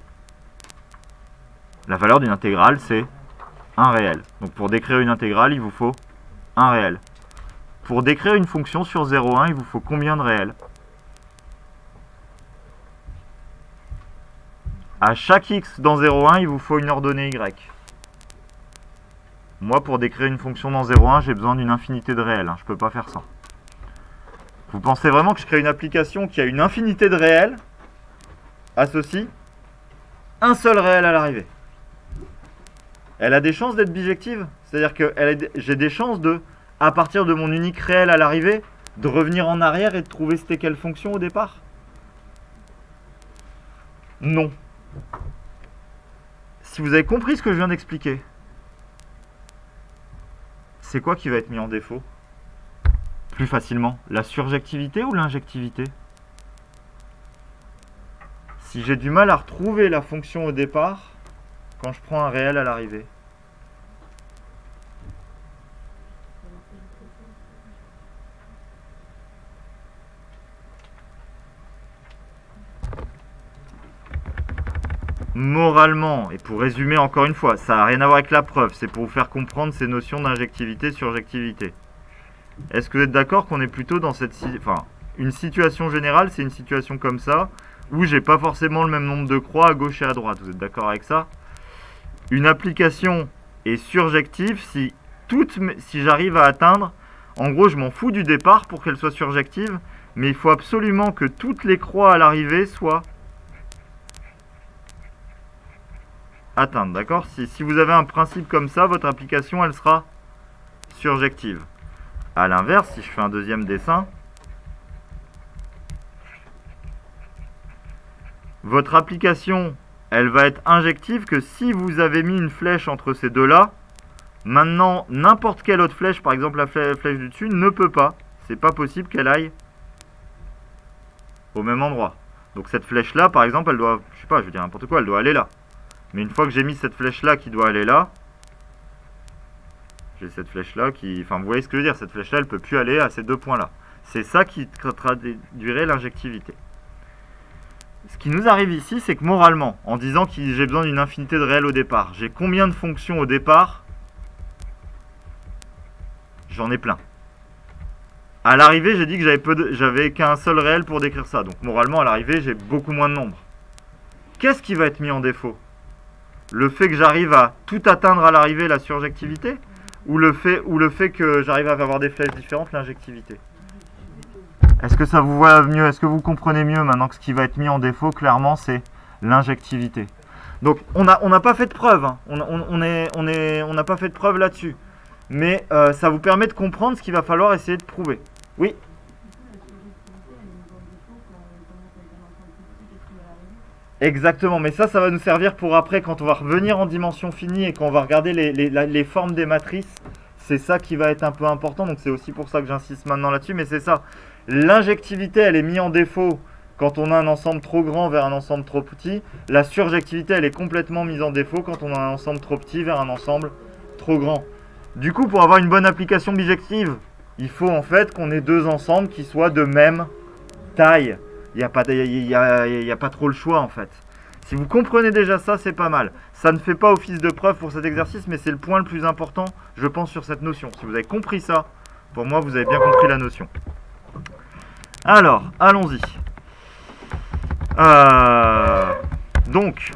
La valeur d'une intégrale, c'est un réel. Donc pour décrire une intégrale, il vous faut un réel. Pour décrire une fonction sur 0,1, il vous faut combien de réels? À chaque x dans 0,1, il vous faut une ordonnée y. Moi, pour décrire une fonction dans 0,1, j'ai besoin d'une infinité de réels. Je ne peux pas faire ça. Vous pensez vraiment que je crée une application qui a une infinité de réels, associe un seul réel à l'arrivée? Elle a des chances d'être bijective? C'est-à-dire que j'ai des chances de, à partir de mon unique réel à l'arrivée, de revenir en arrière et de trouver c'était quelle fonction au départ? Non. Si vous avez compris ce que je viens d'expliquer, c'est quoi qui va être mis en défaut plus facilement? La surjectivité ou l'injectivité? Si j'ai du mal à retrouver la fonction au départ, quand je prends un réel à l'arrivée. Moralement, et pour résumer encore une fois, ça n'a rien à voir avec la preuve, c'est pour vous faire comprendre ces notions d'injectivité, surjectivité. Est-ce que vous êtes d'accord qu'on est plutôt dans cette... une situation générale, c'est une situation comme ça, où j'ai pas forcément le même nombre de croix à gauche et à droite. Vous êtes d'accord avec ça? Une application est surjective si j'arrive à atteindre... En gros, je m'en fous du départ pour qu'elle soit surjective, mais il faut absolument que toutes les croix à l'arrivée soient atteintes, d'accord? Si vous avez un principe comme ça, votre application, elle sera surjective. A l'inverse, si je fais un deuxième dessin, votre application, elle va être injective que si vous avez mis une flèche entre ces deux-là. Maintenant, n'importe quelle autre flèche, par exemple la flèche du dessus, ne peut pas. C'est pas possible qu'elle aille au même endroit. Donc cette flèche-là, par exemple, elle doit, je sais pas, je vais dire n'importe quoi, elle doit aller là. Mais une fois que j'ai mis cette flèche-là qui doit aller là, j'ai cette flèche-là qui... Enfin, vous voyez ce que je veux dire, cette flèche-là, elle ne peut plus aller à ces deux points-là. C'est ça qui traduirait l'injectivité. Ce qui nous arrive ici, c'est que moralement, en disant que j'ai besoin d'une infinité de réels au départ, j'ai combien de fonctions au départ? J'en ai plein. À l'arrivée, j'ai dit que j'avais qu'un seul réel pour décrire ça. Donc moralement, à l'arrivée, j'ai beaucoup moins de nombres. Qu'est-ce qui va être mis en défaut? Le fait que j'arrive à tout atteindre à l'arrivée, la surjectivité, ou le fait que j'arrive à avoir des flèches différentes, l'injectivité? Est-ce que ça vous voit mieux? Est-ce que vous comprenez mieux maintenant que ce qui va être mis en défaut, clairement, c'est l'injectivité? Donc, on n'a pas fait de preuve. Hein. On n'a pas fait de preuve là-dessus. Mais ça vous permet de comprendre ce qu'il va falloir essayer de prouver. Oui? Exactement, mais ça va nous servir pour après, quand on va revenir en dimension finie et qu'on va regarder les formes des matrices. C'est ça qui va être un peu important, donc c'est aussi pour ça que j'insiste maintenant là-dessus, mais c'est ça. l'injectivité, elle est mise en défaut quand on a un ensemble trop grand vers un ensemble trop petit. La surjectivité, elle est complètement mise en défaut quand on a un ensemble trop petit vers un ensemble trop grand. Du coup, pour avoir une bonne application bijective, il faut en fait qu'on ait deux ensembles qui soient de même taille. Il n'y a pas trop le choix en fait. Si vous comprenez déjà ça, c'est pas mal. Ça ne fait pas office de preuve pour cet exercice, mais c'est le point le plus important, je pense, sur cette notion. Si vous avez compris ça, pour moi, vous avez bien compris la notion. Alors, allons-y. Donc,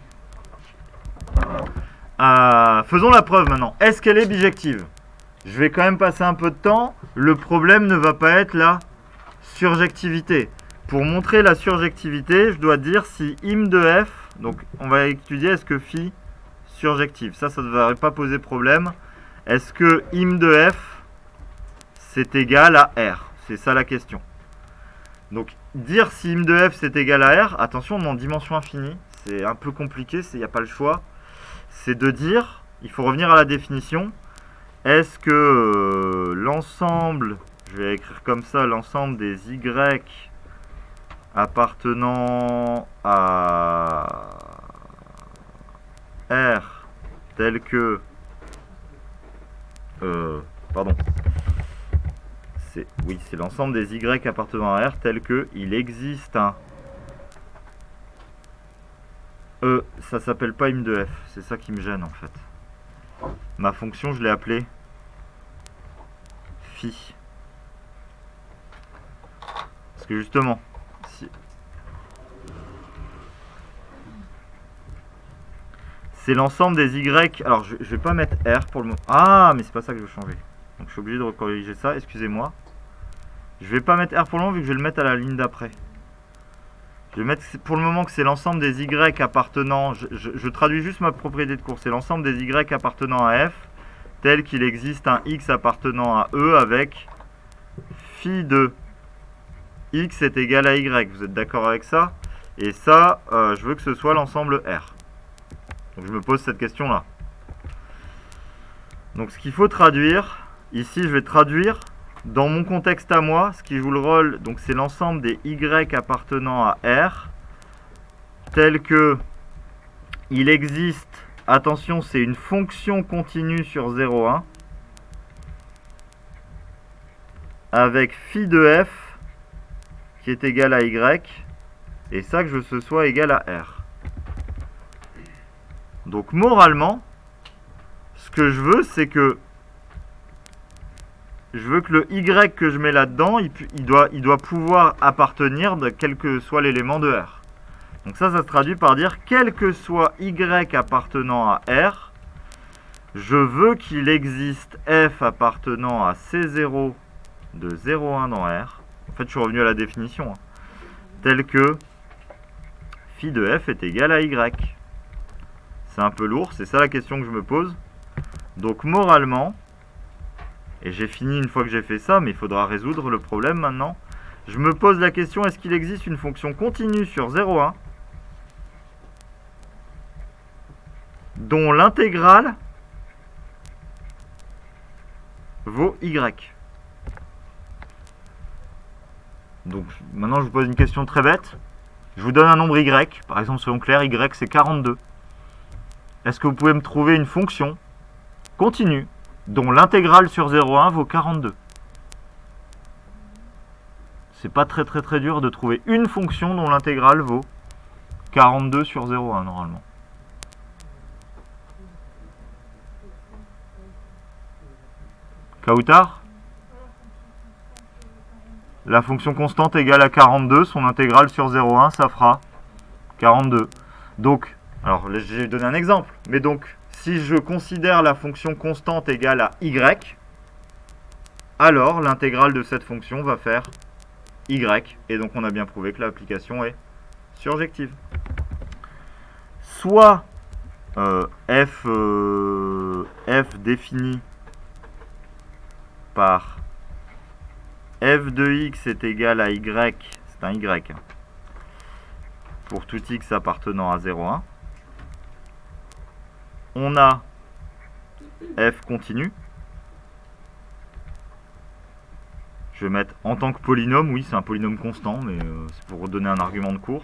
faisons la preuve maintenant. Est-ce qu'elle est bijective? Je vais quand même passer un peu de temps. Le problème ne va pas être la surjectivité. Pour montrer la surjectivité, je dois dire si im de f, donc on va étudier est-ce que phi surjective. Ça ne devrait pas poser problème. Est-ce que im de f, c'est égal à r? C'est ça la question. Donc, dire si im de f c'est égal à r, attention, on est en dimension infinie, c'est un peu compliqué, il n'y a pas le choix. C'est de dire, il faut revenir à la définition, est-ce que l'ensemble, je vais écrire comme ça, l'ensemble des y appartenant à R tel que pardon, oui, c'est l'ensemble des y appartenant à R tel que il existe un ça s'appelle pas im de f, c'est ça qui me gêne en fait. Ma fonction, je l'ai appelée phi. Parce que justement, si c'est l'ensemble des y. Alors, je vais pas mettre R pour le moment. Ah, mais c'est pas ça que je veux changer. Donc, je suis obligé de recorriger ça. Excusez-moi. Je vais pas mettre R pour le moment vu que je vais le mettre à la ligne d'après. Je vais mettre pour le moment que c'est l'ensemble des y appartenant. Je traduis juste ma propriété de cours. C'est l'ensemble des y appartenant à f tel qu'il existe un x appartenant à E avec phi de x est égal à y. Vous êtes d'accord avec ça? Et ça, je veux que ce soit l'ensemble R. Donc je me pose cette question-là. Donc ce qu'il faut traduire, ici je vais traduire dans mon contexte à moi, ce qui joue le rôle, donc c'est l'ensemble des y appartenant à R, tel que il existe, attention, c'est une fonction continue sur 0,1, avec phi de f qui est égal à y, et ça que je veux que ce soit égal à R. Donc moralement, ce que je veux, c'est que je veux que le y que je mets là-dedans, il doit pouvoir appartenir de quel que soit l'élément de R. Donc ça se traduit par dire quel que soit y appartenant à R, je veux qu'il existe f appartenant à C0 de 0,1 dans R. En fait, je suis revenu à la définition. Tel que phi de f est égal à y. C'est un peu lourd, c'est ça la question que je me pose. Donc moralement, et j'ai fini une fois que j'ai fait ça, mais il faudra résoudre le problème maintenant. Je me pose la question, est-ce qu'il existe une fonction continue sur 0,1 dont l'intégrale vaut y? Donc maintenant je vous pose une question très bête. Je vous donne un nombre y, par exemple soyons clairs, y c'est 42. Est-ce que vous pouvez me trouver une fonction continue dont l'intégrale sur 0,1 vaut 42? C'est pas très dur de trouver une fonction dont l'intégrale vaut 42 sur 0,1 normalement. Kautar? La fonction constante égale à 42, son intégrale sur 0,1, ça fera 42. Donc, alors j'ai donné un exemple, mais donc si je considère la fonction constante égale à y, alors l'intégrale de cette fonction va faire y, et donc on a bien prouvé que l'application est surjective. Soit f défini par f de x est égal à y, c'est un y, pour tout x appartenant à 0,1. On a f continu. Je Je vais mettre en tant que polynôme, oui c'est un polynôme constant, mais c'est pour donner un argument de cours.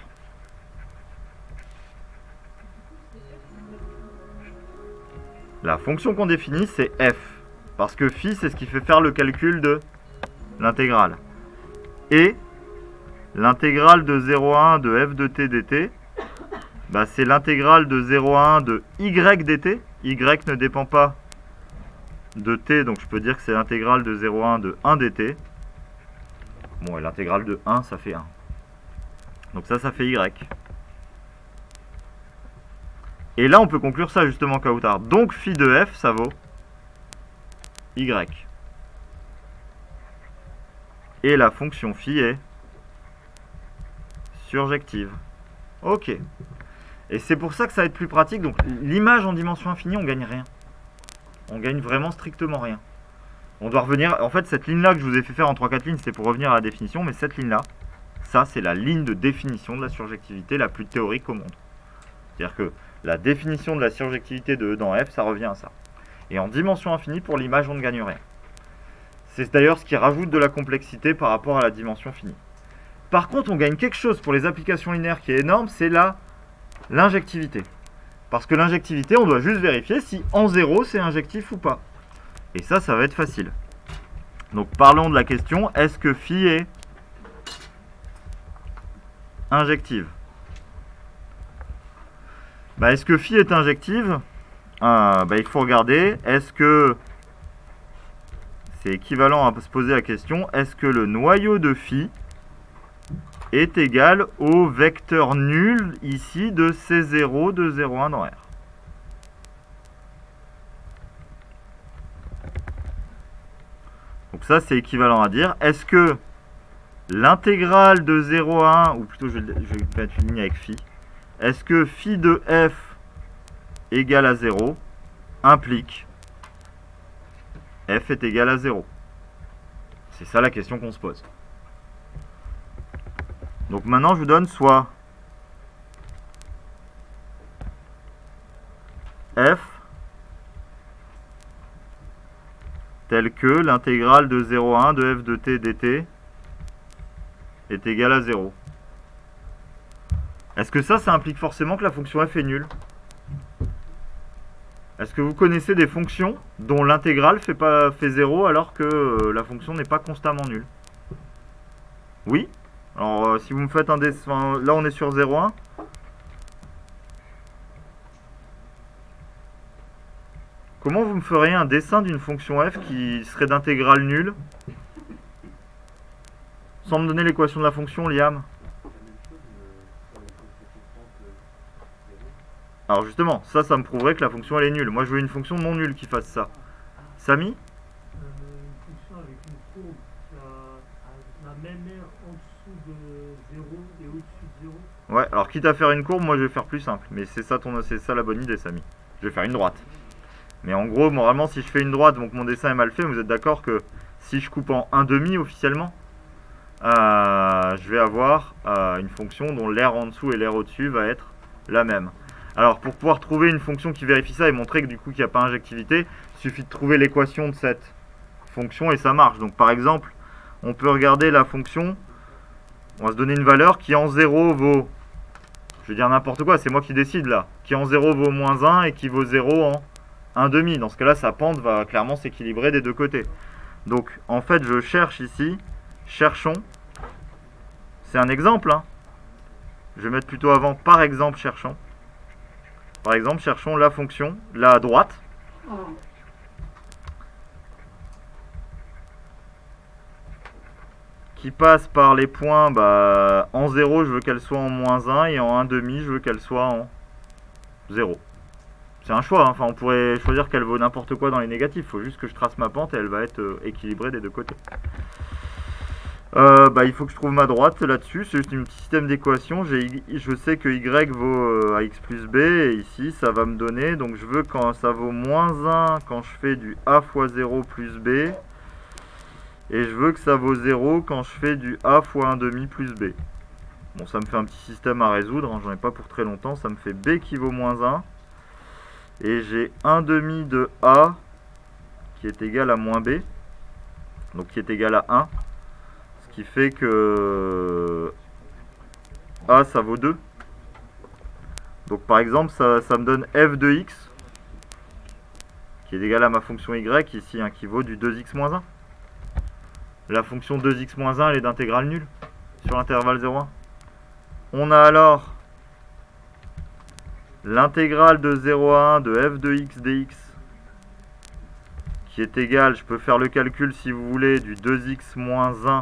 La fonction qu'on définit c'est f, parce que phi c'est ce qui fait faire le calcul de l'intégrale. Et l'intégrale de 0 à 1 de f de t dt, bah, c'est l'intégrale de 0 à 1 de y dt. Y ne dépend pas de t, donc je peux dire que c'est l'intégrale de 0 à 1 de 1 dt. Bon, et l'intégrale de 1, ça fait 1. Donc ça fait y. Et là, on peut conclure ça justement, Kautar. Donc phi de f, ça vaut y. Et la fonction phi est surjective. Ok. Et c'est pour ça que ça va être plus pratique. Donc l'image en dimension infinie, on gagne rien. On gagne vraiment strictement rien. On doit revenir... En fait, cette ligne-là que je vous ai fait faire en 3-4 lignes, c'est pour revenir à la définition. Mais cette ligne-là, ça, c'est la ligne de définition de la surjectivité la plus théorique au monde. C'est-à-dire que la définition de la surjectivité de E dans F, ça revient à ça. Et en dimension infinie, pour l'image, on ne gagne rien. C'est d'ailleurs ce qui rajoute de la complexité par rapport à la dimension finie. Par contre, on gagne quelque chose pour les applications linéaires qui est énorme, c'est l'injectivité. Parce que l'injectivité, on doit juste vérifier si en 0, c'est injectif ou pas. Et ça va être facile. Donc parlons de la question, est-ce que phi est injective? Bah, est-ce que phi est injective? Il faut regarder, est-ce que c'est équivalent à se poser la question, est-ce que le noyau de phi est égal au vecteur nul ici de C0 de 0,1 dans R? Donc ça, c'est équivalent à dire, est-ce que l'intégrale de 0 à 1, ou plutôt je vais mettre une ligne avec phi, est-ce que phi de f égale à 0 implique f est égal à 0? C'est ça la question qu'on se pose. Donc maintenant, je vous donne soit f tel que l'intégrale de 0 à 1 de f de t dt est égale à 0. Est-ce que ça implique forcément que la fonction f est nulle? Est-ce que vous connaissez des fonctions dont l'intégrale fait 0 alors que la fonction n'est pas constamment nulle? Oui? Alors si vous me faites un dessin, là on est sur 0,1. Comment vous me feriez un dessin d'une fonction f qui serait d'intégrale nulle? Sans me donner l'équation de la fonction, Liam? Alors justement, ça me prouverait que la fonction elle est nulle. Moi je veux une fonction non nulle qui fasse ça. Samy? Une fonction avec une courbe qui a la même aire en dessous de 0 et au-dessus de 0. Ouais, alors quitte à faire une courbe, moi je vais faire plus simple. Mais c'est ça la bonne idée, Samy. Je vais faire une droite. Mais en gros, moralement, si je fais une droite, donc mon dessin est mal fait, vous êtes d'accord que si je coupe en 1,5 officiellement, je vais avoir une fonction dont l'aire en dessous et l'aire au-dessus va être la même. Alors pour pouvoir trouver une fonction qui vérifie ça et montrer que du coup qu'il n'y a pas injectivité, il suffit de trouver l'équation de cette fonction et ça marche. Donc par exemple, on peut regarder la fonction, on va se donner une valeur qui en 0 vaut, je vais dire n'importe quoi, c'est moi qui décide là, qui en 0 vaut moins 1 et qui vaut 0 en 1,5. Dans ce cas-là, sa pente va clairement s'équilibrer des deux côtés. Donc en fait, je cherche ici, cherchons, c'est un exemple, hein. Je vais mettre plutôt avant par exemple cherchons. Par exemple, cherchons la fonction, là à droite. Qui passe par les points, en 0, je veux qu'elle soit en moins 1, et en 1,5, je veux qu'elle soit en 0. C'est un choix, hein. Enfin, on pourrait choisir qu'elle vaut n'importe quoi dans les négatifs. Il faut juste que je trace ma pente et elle va être équilibrée des deux côtés. Il faut que je trouve ma droite là-dessus, c'est juste un petit système d'équations. Je sais que y vaut à x plus b, et ici ça va me donner, donc je veux quand ça vaut moins 1 quand je fais du a fois 0 plus b, et je veux que ça vaut 0 quand je fais du a fois 1,5 plus b. Bon, ça me fait un petit système à résoudre, hein, j'en ai pas pour très longtemps, ça me fait b qui vaut moins 1, et j'ai 1,5 de a qui est égal à moins b, donc qui est égal à 1. qui fait que A ça vaut 2. Donc par exemple ça me donne f de x qui est égal à ma fonction y ici, hein, qui vaut du 2x moins 1. La fonction 2x moins 1 elle est d'intégrale nulle sur l'intervalle 0,1. On a alors l'intégrale de 0 à 1 de f de x dx qui est égal, je peux faire le calcul si vous voulez, du 2x moins 1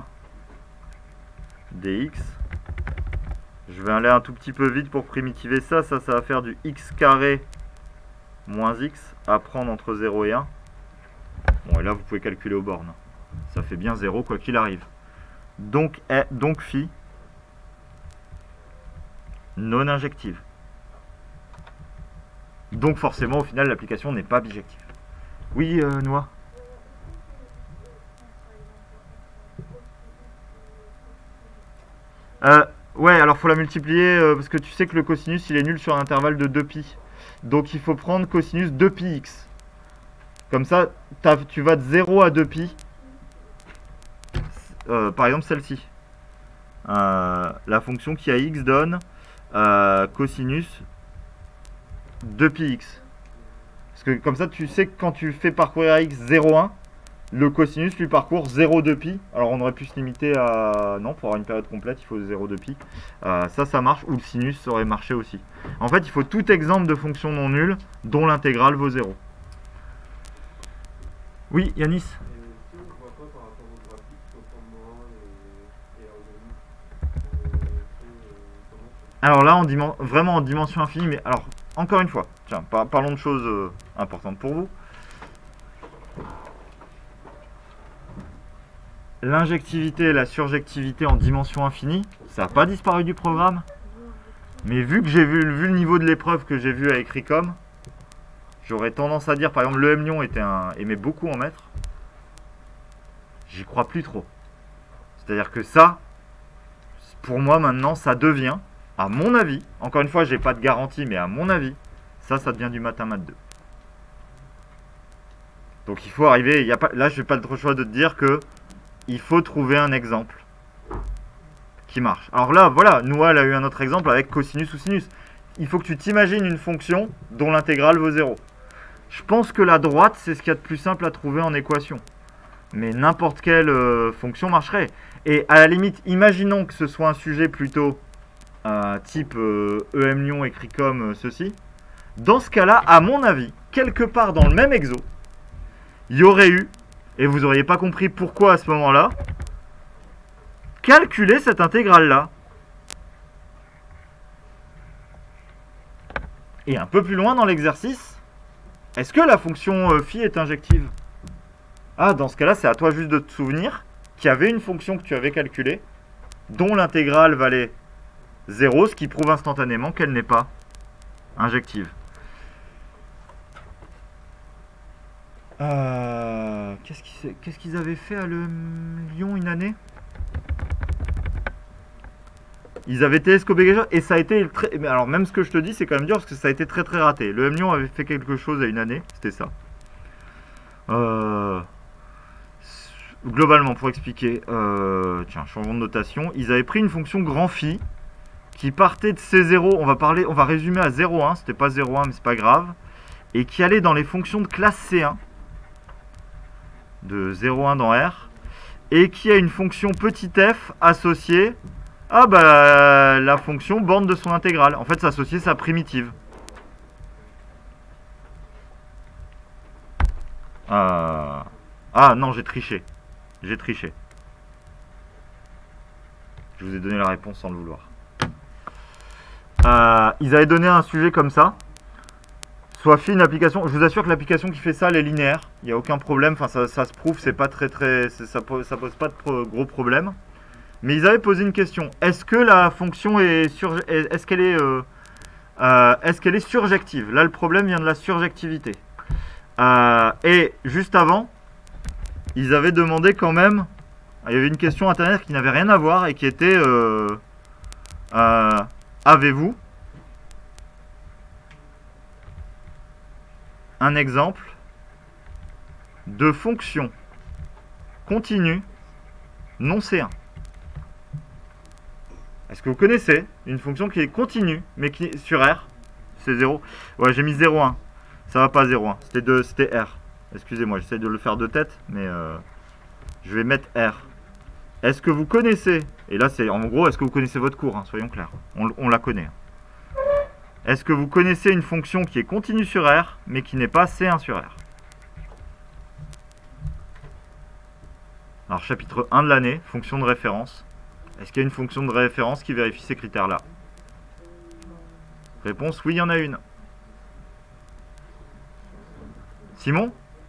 dx. Je vais aller un tout petit peu vite pour primitiver ça. Ça va faire du x carré moins x à prendre entre 0 et 1. Bon, et là, vous pouvez calculer aux bornes. Ça fait bien 0 quoi qu'il arrive. Donc phi non injective. Donc forcément, au final, l'application n'est pas bijective. Oui, Noah. Ouais, alors faut la multiplier parce que tu sais que le cosinus il est nul sur un intervalle de 2pi. Donc il faut prendre cosinus 2πx. Comme ça, tu vas de 0 à 2pi. Par exemple celle-ci. La fonction qui à x donne cosinus 2πx. Parce que comme ça, tu sais que quand tu fais parcourir à x 0,1, le cosinus lui parcourt 0,2pi. Alors on aurait pu se limiter à... Non, pour avoir une période complète, il faut 0,2pi. Ça marche, ou le sinus, ça aurait marché aussi. En fait, il faut tout exemple de fonction non nulle dont l'intégrale vaut 0. Oui, Yanis. Si on ne voit pas par rapport au graphique, entendement et algorithme, Alors là, vraiment en dimension infinie, mais alors, encore une fois, tiens, parlons de choses importantes pour vous. L'injectivité et la surjectivité en dimension infinie, ça n'a pas disparu du programme. Mais vu que j'ai vu le niveau de l'épreuve que j'ai vu avec Ricom, j'aurais tendance à dire, par exemple, le M Lyon aimait beaucoup en mettre. J'y crois plus trop. C'est-à-dire que ça, pour moi maintenant, ça devient, à mon avis, encore une fois, j'ai pas de garantie, mais à mon avis, ça devient du maths 2. Donc il faut arriver, là je n'ai pas le choix de te dire que il faut trouver un exemple qui marche. Alors là, voilà, Noah elle a eu un autre exemple avec cosinus ou sinus. Il faut que tu t'imagines une fonction dont l'intégrale vaut 0. Je pense que la droite, c'est ce qu'il y a de plus simple à trouver en équation. Mais n'importe quelle fonction marcherait. Et à la limite, imaginons que ce soit un sujet plutôt type EM Lyon écrit comme ceci. Dans ce cas-là, à mon avis, quelque part dans le même exo, il y aurait eu, et vous n'auriez pas compris pourquoi à ce moment-là, calculer cette intégrale-là. Et un peu plus loin dans l'exercice, est-ce que la fonction phi est injective? Ah, dans ce cas-là, c'est à toi juste de te souvenir qu'il y avait une fonction que tu avais calculée, dont l'intégrale valait 0, ce qui prouve instantanément qu'elle n'est pas injective. Qu'est-ce qu'ils avaient fait à Lyon une année? Ils avaient télescopé quelque chose et ça a été très... Alors même ce que je te dis, c'est quand même dur parce que ça a été très très raté. Le M Lyon avait fait quelque chose à une année, c'était ça. Globalement, pour expliquer, tiens, changement de notation, ils avaient pris une fonction grand phi qui partait de C0, on va résumer à 0,1, c'était pas 0,1 mais c'est pas grave, et qui allait dans les fonctions de classe C1, de 0,1 dans R, et qui a une fonction petit f associée à la fonction borne de son intégrale. En fait, c'est associé sa primitive. Ah non, j'ai triché. J'ai triché. Je vous ai donné la réponse sans le vouloir. Ils avaient donné un sujet comme ça. Soit fait une application. Je vous assure que l'application qui fait ça, elle est linéaire. Il n'y a aucun problème. Enfin, ça se prouve. C'est pas ça pose pas de gros problème. Mais ils avaient posé une question. Est-ce que la fonction est est-ce qu'elle est surjective? Là, le problème vient de la surjectivité. Et juste avant, ils avaient demandé quand même. Il y avait une question internet qui n'avait rien à voir et qui était avez-vous un exemple de fonction continue non C1? Est-ce que vous connaissez une fonction qui est continue, mais qui sur R, c'est 0. Ouais, j'ai mis 0,1. Ça va pas 0,1. C'était R. Excusez-moi, j'essaie de le faire de tête, mais je vais mettre R. Est-ce que vous connaissez, et là c'est en gros, est-ce que vous connaissez votre cours, hein, soyons clairs, on la connaît. Est-ce que vous connaissez une fonction qui est continue sur R, mais qui n'est pas C1 sur R? Alors chapitre 1 de l'année, fonction de référence. Est-ce qu'il y a une fonction de référence qui vérifie ces critères-là? Réponse, oui, il y en a une. Simon?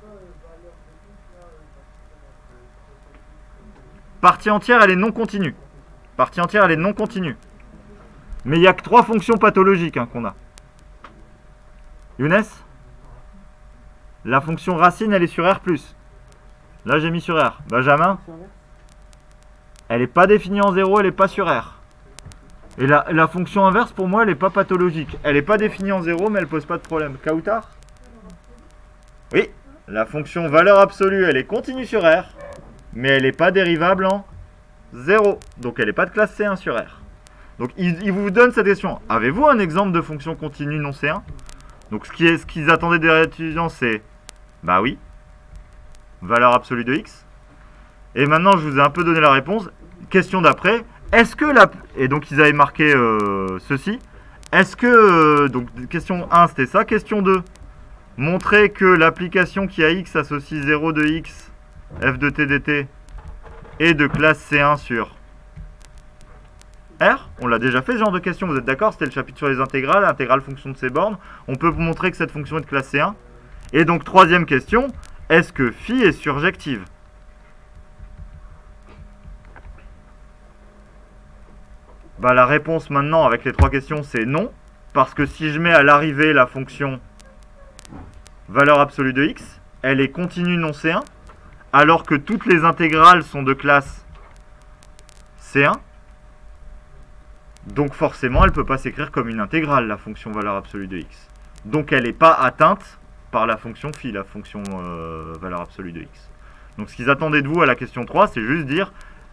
Partie entière, elle est non continue. Partie entière, elle est non continue. Mais il n'y a que 3 fonctions pathologiques hein, qu'on a. Younes? La fonction racine, elle est sur R+. Là, j'ai mis sur R. Benjamin? Elle n'est pas définie en 0, elle n'est pas sur R. Et la fonction inverse, pour moi, elle n'est pas pathologique. Elle n'est pas définie en 0, mais elle pose pas de problème. Kautar? Oui. La fonction valeur absolue, elle est continue sur R, mais elle n'est pas dérivable en 0. Donc, elle n'est pas de classe C1 sur R. Donc, il vous donne cette question. Avez-vous un exemple de fonction continue non C1? Donc, ce qu'ils attendaient des étudiants, c'est... Bah oui. Valeur absolue de X. Et maintenant, je vous ai un peu donné la réponse. Question d'après. Est-ce que la... Et donc, ils avaient marqué ceci. Est-ce que... donc, question 1, c'était ça. Question 2. Montrer que l'application qui a X associe 0 de X, f de t dt, est de classe C1 sur R. On l'a déjà fait ce genre de question, vous êtes d'accord? C'était le chapitre sur les intégrales, intégrale fonction de ces bornes. On peut vous montrer que cette fonction est de classe C1. Et donc, troisième question. Est-ce que phi est surjective? Bah, la réponse maintenant avec les 3 questions c'est non. Parce que si je mets à l'arrivée la fonction valeur absolue de X, elle est continue non C1. Alors que toutes les intégrales sont de classe C1. Donc forcément elle ne peut pas s'écrire comme une intégrale la fonction valeur absolue de X. Donc elle n'est pas atteinte par la fonction phi, la fonction valeur absolue de X. Donc ce qu'ils attendaient de vous à la question 3, c'est juste dire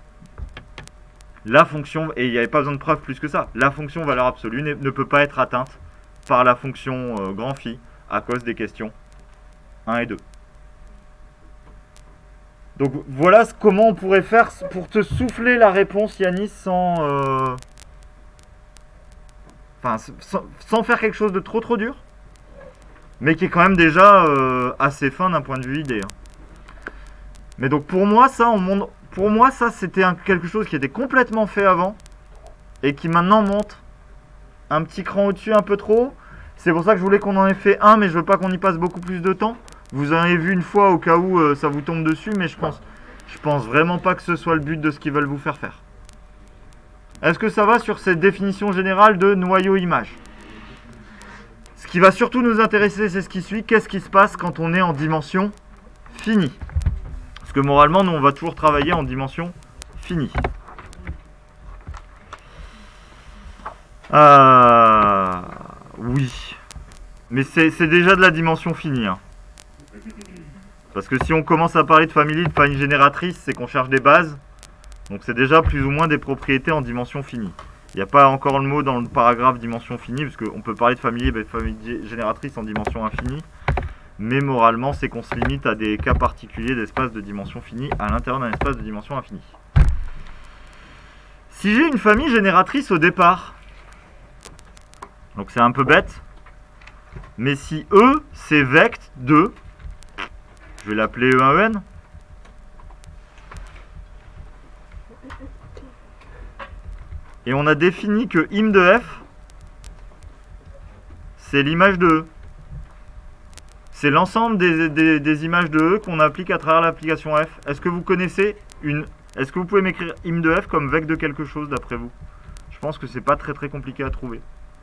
la fonction, et il n'y avait pas besoin de preuve plus que ça, la fonction valeur absolue ne peut pas être atteinte par la fonction grand phi à cause des questions 1 et 2. Donc voilà comment on pourrait faire pour te souffler la réponse Yanis sans, sans faire quelque chose de trop dur. Mais qui est quand même déjà assez fin d'un point de vue idée. Hein. Mais donc pour moi, ça, c'était quelque chose qui était complètement fait avant. Et qui maintenant monte un petit cran au-dessus, un peu trop. C'est pour ça que je voulais qu'on en ait fait un, mais je veux pas qu'on y passe beaucoup plus de temps. Vous en avez vu une fois au cas où ça vous tombe dessus, mais je pense vraiment pas que ce soit le but de ce qu'ils veulent vous faire faire. Est-ce que ça va sur cette définition générale de noyau image? Ce qui va surtout nous intéresser, c'est ce qui suit. Qu'est-ce qui se passe quand on est en dimension finie? Parce que moralement, nous, on va toujours travailler en dimension finie. Oui. Mais c'est déjà de la dimension finie. Hein. Parce que si on commence à parler de famille génératrice, c'est qu'on cherche des bases. Donc c'est déjà plus ou moins des propriétés en dimension finie. Il n'y a pas encore le mot dans le paragraphe dimension finie, parce qu'on peut parler de famille génératrice en dimension infinie. Mais moralement, c'est qu'on se limite à des cas particuliers d'espace de dimension finie à l'intérieur d'un espace de dimension infinie. Si j'ai une famille génératrice au départ, donc c'est un peu bête, mais si E, c'est vect de, je vais l'appeler E1EN, et on a défini que im de f, c'est l'image de E. C'est l'ensemble des images de E qu'on applique à travers l'application f. Est-ce que vous connaissez une... Est-ce que vous pouvez m'écrire im de f comme vec de quelque chose d'après vous? Je pense que c'est pas très compliqué à trouver.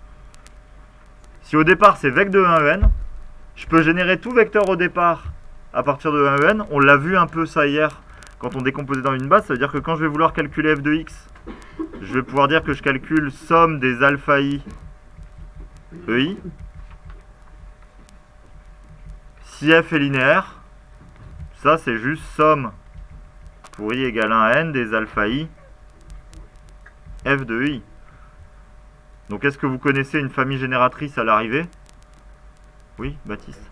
Si au départ c'est vec de 1en, je peux générer tout vecteur au départ à partir de 1en. On l'a vu un peu ça hier quand on décomposait dans une base. Ça veut dire que quand je vais vouloir calculer f de x, je vais pouvoir dire que je calcule somme des alpha i EI. Si f est linéaire, ça c'est juste somme pour i égale 1 n des alpha i f de i. Donc est-ce que vous connaissez une famille génératrice à l'arrivée? Oui, Baptiste?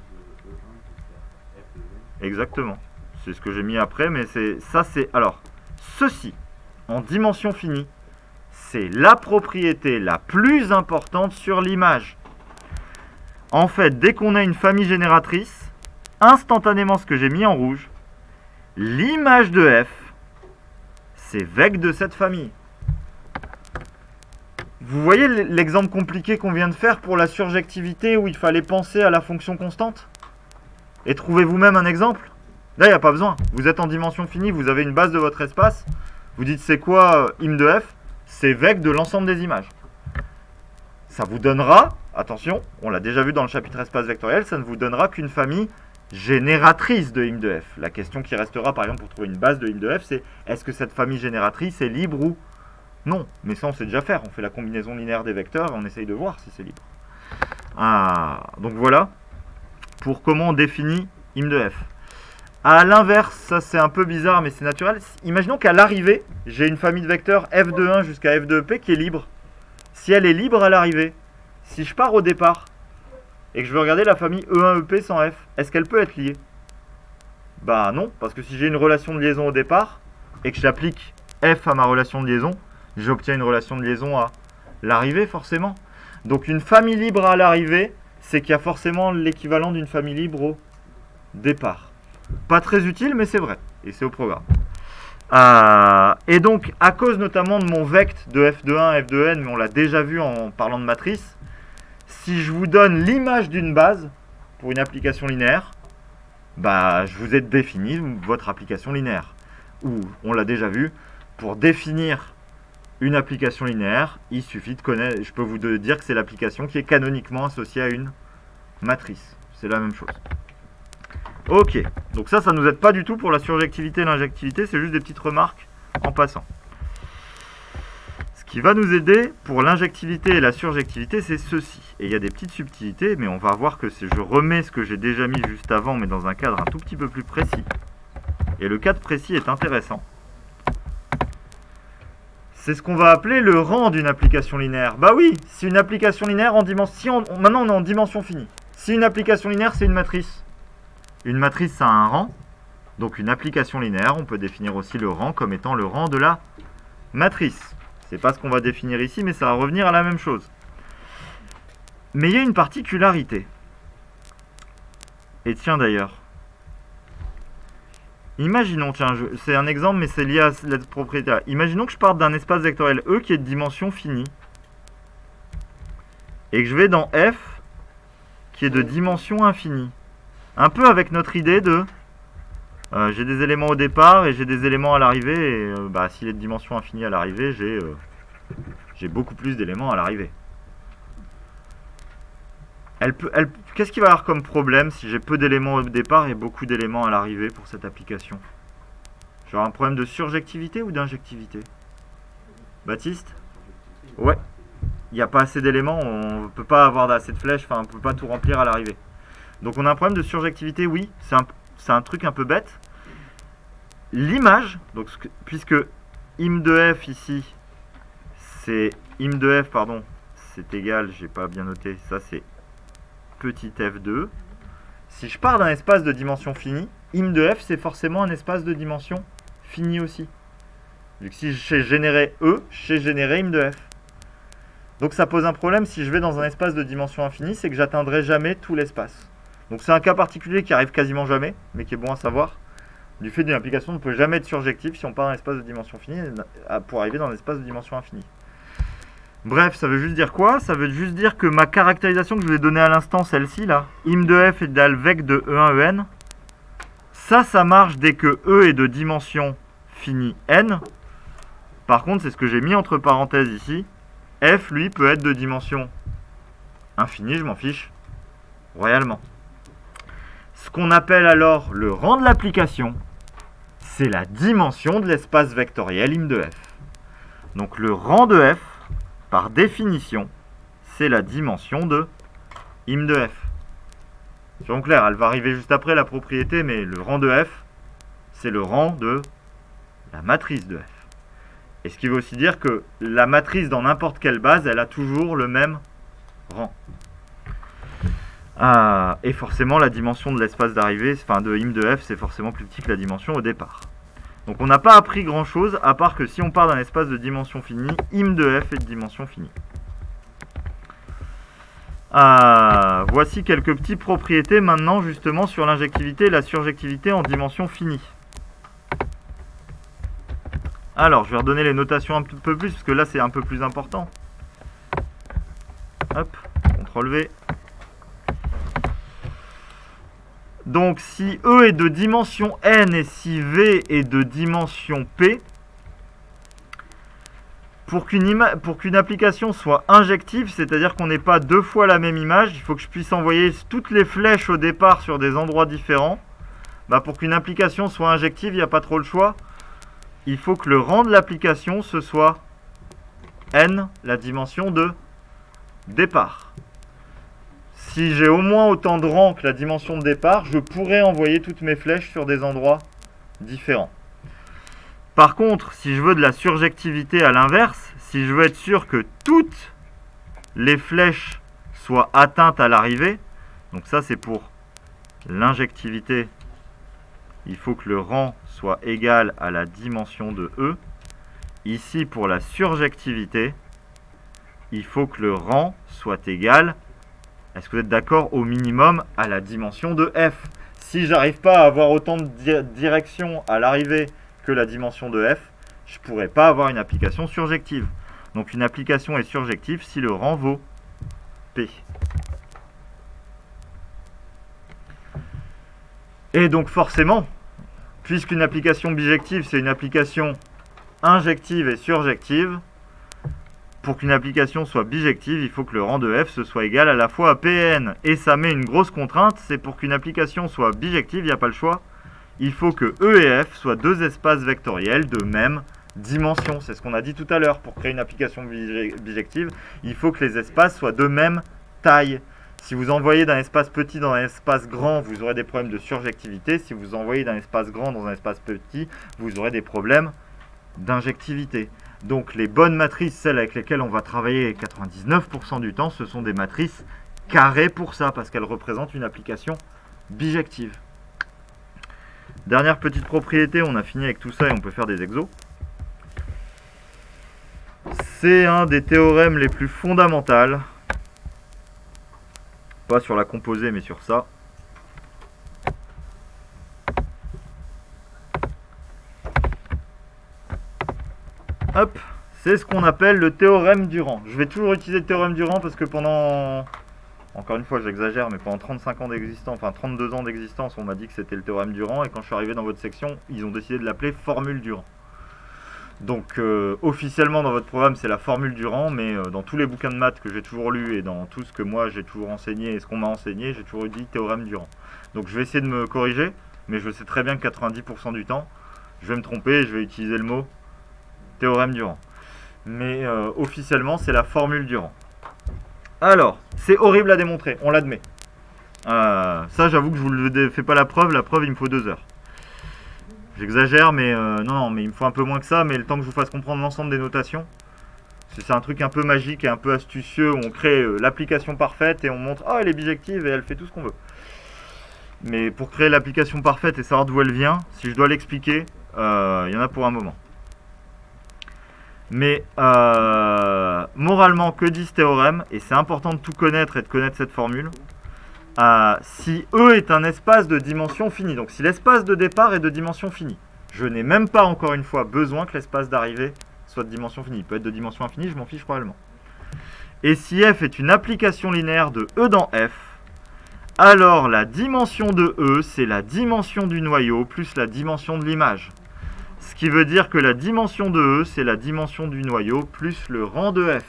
Exactement. C'est ce que j'ai mis après, mais c'est... Alors, ceci, en dimension finie, c'est la propriété la plus importante sur l'image. En fait, dès qu'on a une famille génératrice, instantanément ce que j'ai mis en rouge, l'image de f, c'est vec de cette famille. Vous voyez l'exemple compliqué qu'on vient de faire pour la surjectivité où il fallait penser à la fonction constante? Et trouvez vous-même un exemple. Là, il n'y a pas besoin. Vous êtes en dimension finie, vous avez une base de votre espace. Vous dites c'est quoi im de f? C'est vec de l'ensemble des images. Ça vous donnera, attention, on l'a déjà vu dans le chapitre espace vectoriel, ça ne vous donnera qu'une famille génératrice de im de f. La question qui restera par exemple pour trouver une base de im de f, c'est est-ce que cette famille génératrice est libre ou non? Mais ça on sait déjà faire, on fait la combinaison linéaire des vecteurs et on essaye de voir si c'est libre. Donc voilà pour comment on définit im de f. A l'inverse, ça c'est un peu bizarre mais c'est naturel. Imaginons qu'à l'arrivée, j'ai une famille de vecteurs f de 1 jusqu'à f de p qui est libre. Si elle est libre à l'arrivée, si je pars au départ et que je veux regarder la famille E1EP sans f, est-ce qu'elle peut être liée? Bah non, parce que si j'ai une relation de liaison au départ et que j'applique f à ma relation de liaison, j'obtiens une relation de liaison à l'arrivée forcément. Donc une famille libre à l'arrivée, c'est qu'il y a forcément l'équivalent d'une famille libre au départ. Pas très utile, mais c'est vrai. Et c'est au programme. Et donc, à cause notamment de mon vect de f de 1, f de n, mais on l'a déjà vu en parlant de matrice, si je vous donne l'image d'une base pour une application linéaire, bah, je vous ai défini votre application linéaire. Ou, on l'a déjà vu, pour définir une application linéaire, il suffit de connaître, je peux vous dire que c'est l'application qui est canoniquement associée à une matrice. C'est la même chose. Ok, donc ça ne nous aide pas du tout pour la surjectivité et l'injectivité, c'est juste des petites remarques en passant. Ce qui va nous aider pour l'injectivité et la surjectivité, c'est ceci. Et il y a des petites subtilités, mais on va voir que je remets ce que j'ai déjà mis juste avant, mais dans un cadre un tout petit peu plus précis. Et le cadre précis est intéressant. C'est ce qu'on va appeler le rang d'une application linéaire. Bah oui, si une application linéaire en dimension... Maintenant on est en dimension finie. Si une application linéaire c'est une matrice, ça a un rang, donc une application linéaire, on peut définir aussi le rang comme étant le rang de la matrice. C'est pas ce qu'on va définir ici, mais ça va revenir à la même chose. Mais il y a une particularité. Et tiens d'ailleurs, imaginons, tiens, c'est un exemple, mais c'est lié à cette propriété-là. Imaginons que je parte d'un espace vectoriel E qui est de dimension finie, et que je vais dans F qui est de dimension infinie. Un peu avec notre idée de j'ai des éléments au départ et j'ai des éléments à l'arrivée. Et s'il est de dimension infinie à l'arrivée, j'ai beaucoup plus d'éléments à l'arrivée. Qu'est-ce qu'il va y avoir comme problème si j'ai peu d'éléments au départ et beaucoup d'éléments à l'arrivée pour cette application? J'aurai un problème de surjectivité ou d'injectivité? Baptiste? Ouais. Il n'y a pas assez d'éléments, on ne peut pas avoir assez de flèches, enfin on ne peut pas tout remplir à l'arrivée. Donc on a un problème de surjectivité, oui, c'est un truc un peu bête. L'image, puisque im de f ici, c'est im de f, pardon, c'est égal, j'ai pas bien noté, ça c'est petit f2. Si je pars d'un espace de dimension finie, im de f c'est forcément un espace de dimension finie aussi. Vu que si je sais générer E, je sais générer im de f. Donc ça pose un problème si je vais dans un espace de dimension infinie, c'est que j'atteindrai jamais tout l'espace. Donc c'est un cas particulier qui arrive quasiment jamais, mais qui est bon à savoir. Du fait d'une application ne peut jamais être surjective si on part d'un espace de dimension finie pour arriver dans un espace de dimension infinie. Bref, ça veut juste dire quoi? Ça veut juste dire que ma caractérisation que je vous ai donnée à l'instant, celle-ci là, im de f égale vec de E1 En, ça marche dès que E est de dimension finie n. Par contre, c'est ce que j'ai mis entre parenthèses ici. F, lui, peut être de dimension infinie, je m'en fiche, royalement. Ce qu'on appelle alors le rang de l'application, c'est la dimension de l'espace vectoriel im de f. Donc le rang de f, par définition, c'est la dimension de im de f. Soyons clairs, elle va arriver juste après la propriété, mais le rang de f, c'est le rang de la matrice de f. Et ce qui veut aussi dire que la matrice dans n'importe quelle base, elle a toujours le même rang. Et forcément, la dimension de l'espace d'arrivée, enfin de im de f, c'est forcément plus petit que la dimension au départ. Donc on n'a pas appris grand chose, à part que si on part d'un espace de dimension finie, im de f est de dimension finie. Voici quelques petites propriétés maintenant justement sur l'injectivité et la surjectivité en dimension finie. Alors, je vais redonner les notations un peu plus, parce que là c'est un peu plus important. Hop, CTRL V. Donc si E est de dimension n et si V est de dimension p, pour qu'une application soit injective, c'est-à-dire qu'on n'ait pas deux fois la même image, il faut que je puisse envoyer toutes les flèches au départ sur des endroits différents. Pour qu'une application soit injective, il n'y a pas trop le choix. Il faut que le rang de l'application, ce soit n, la dimension de départ. Si j'ai au moins autant de rang que la dimension de départ, je pourrais envoyer toutes mes flèches sur des endroits différents. Par contre, si je veux de la surjectivité à l'inverse, si je veux être sûr que toutes les flèches soient atteintes à l'arrivée, donc ça c'est pour l'injectivité, il faut que le rang soit égal à la dimension de E. Ici, pour la surjectivité, il faut que le rang soit égal, est-ce que vous êtes d'accord, au minimum à la dimension de F. Si j'arrive pas à avoir autant de directions à l'arrivée que la dimension de F, je ne pourrais pas avoir une application surjective. Donc une application est surjective si le rang vaut P. Et donc forcément, puisqu'une application bijective, c'est une application injective et surjective, pour qu'une application soit bijective, il faut que le rang de f ce soit égal à la fois à p et n. Et ça met une grosse contrainte, c'est pour qu'une application soit bijective, il n'y a pas le choix. Il faut que E et F soient deux espaces vectoriels de même dimension. C'est ce qu'on a dit tout à l'heure. Pour créer une application bijective, il faut que les espaces soient de même taille. Si vous envoyez d'un espace petit dans un espace grand, vous aurez des problèmes de surjectivité. Si vous envoyez d'un espace grand dans un espace petit, vous aurez des problèmes d'injectivité. Donc les bonnes matrices, celles avec lesquelles on va travailler 99% du temps, ce sont des matrices carrées pour ça, parce qu'elles représentent une application bijective. Dernière petite propriété, on a fini avec tout ça et on peut faire des exos. C'est un des théorèmes les plus fondamentaux. Pas sur la composée, mais sur ça. Hop, c'est ce qu'on appelle le théorème du rang. Je vais toujours utiliser le théorème du rang parce que pendant, encore une fois j'exagère, mais pendant 35 ans d'existence, enfin 32 ans d'existence, on m'a dit que c'était le théorème du rang, et quand je suis arrivé dans votre section, ils ont décidé de l'appeler formule du rang. Donc officiellement dans votre programme c'est la formule du rang, mais dans tous les bouquins de maths que j'ai toujours lus et dans tout ce que moi j'ai toujours enseigné et ce qu'on m'a enseigné, j'ai toujours dit théorème du rang. Donc je vais essayer de me corriger, mais je sais très bien que 90% du temps, je vais me tromper et je vais utiliser le mot théorème du rang. Mais officiellement c'est la formule du rang. Alors, c'est horrible à démontrer, on l'admet. Ça j'avoue que je vous le fais pas la preuve il me faut 2 heures. J'exagère, mais non, mais il me faut un peu moins que ça, mais le temps que je vous fasse comprendre l'ensemble des notations, c'est un truc un peu magique et un peu astucieux, où on crée l'application parfaite et on montre, ah, elle est bijective et elle fait tout ce qu'on veut. Mais pour créer l'application parfaite et savoir d'où elle vient, si je dois l'expliquer, il y en a pour un moment. Mais moralement, que dit ce théorème, et c'est important de tout connaître et de connaître cette formule, si E est un espace de dimension finie, donc si l'espace de départ est de dimension finie, je n'ai même pas encore une fois besoin que l'espace d'arrivée soit de dimension finie. Il peut être de dimension infinie, je m'en fiche probablement. Et si F est une application linéaire de E dans F, alors la dimension de E, c'est la dimension du noyau plus la dimension de l'image. Ce qui veut dire que la dimension de E, c'est la dimension du noyau plus le rang de F.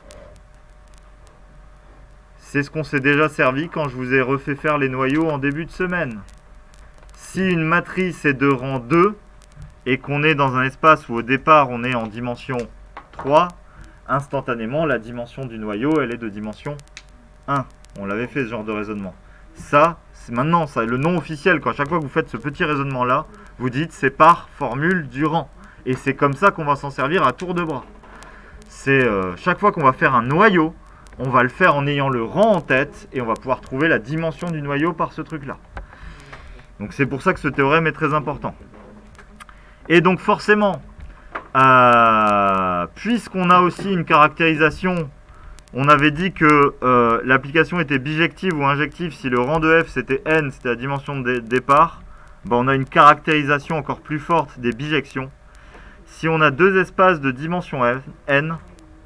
C'est ce qu'on s'est déjà servi quand je vous ai refait faire les noyaux en début de semaine. Si une matrice est de rang 2 et qu'on est dans un espace où au départ on est en dimension 3, instantanément la dimension du noyau elle est de dimension 1. On l'avait fait ce genre de raisonnement. Ça, c'est maintenant ça, le nom officiel, quand à chaque fois que vous faites ce petit raisonnement là, vous dites c'est par formule du rang. Et c'est comme ça qu'on va s'en servir à tour de bras. C'est chaque fois qu'on va faire un noyau, on va le faire en ayant le rang en tête et on va pouvoir trouver la dimension du noyau par ce truc-là. Donc c'est pour ça que ce théorème est très important. Et donc forcément, puisqu'on a aussi une caractérisation, on avait dit que l'application était bijective ou injective si le rang de f c'était n, c'était la dimension de départ. Ben, on a une caractérisation encore plus forte des bijections. Si on a deux espaces de dimension n,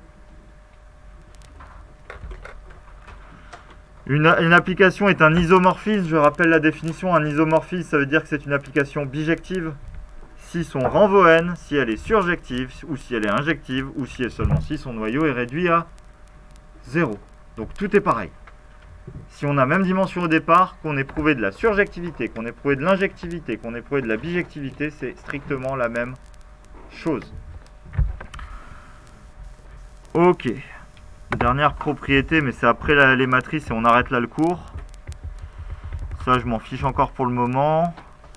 une application est un isomorphisme. Je rappelle la définition, un isomorphisme, ça veut dire que c'est une application bijective si son rang vaut n, si elle est surjective, ou si elle est injective, ou si et seulement si son noyau est réduit à 0. Donc tout est pareil. Si on a même dimension au départ, qu'on ait prouvé de la surjectivité, qu'on ait prouvé de l'injectivité, qu'on ait prouvé de la bijectivité, c'est strictement la même chose. Ok. Dernière propriété, mais c'est après les matrices et on arrête là le cours. Ça, je m'en fiche encore pour le moment.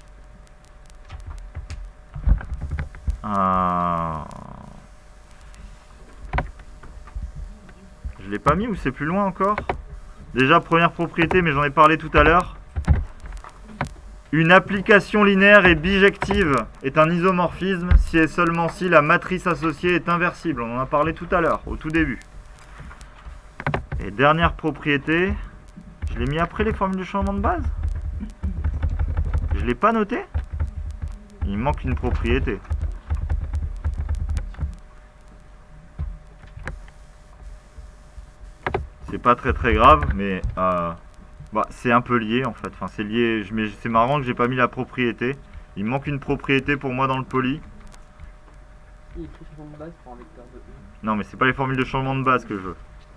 Je l'ai pas mis ou c'est plus loin encore? Déjà, première propriété, mais j'en ai parlé tout à l'heure. Une application linéaire et bijective est un isomorphisme si et seulement si la matrice associée est inversible. On en a parlé tout à l'heure, au tout début. Et dernière propriété, je l'ai mis après les formules de changement de base. Je l'ai pas noté. Il me manque une propriété. C'est pas très grave, mais c'est un peu lié en fait. Enfin, c'est lié, mais c'est marrant que j'ai pas mis la propriété. Il me manque une propriété pour moi dans le poly. Non, mais c'est pas les formules de changement de base que je veux.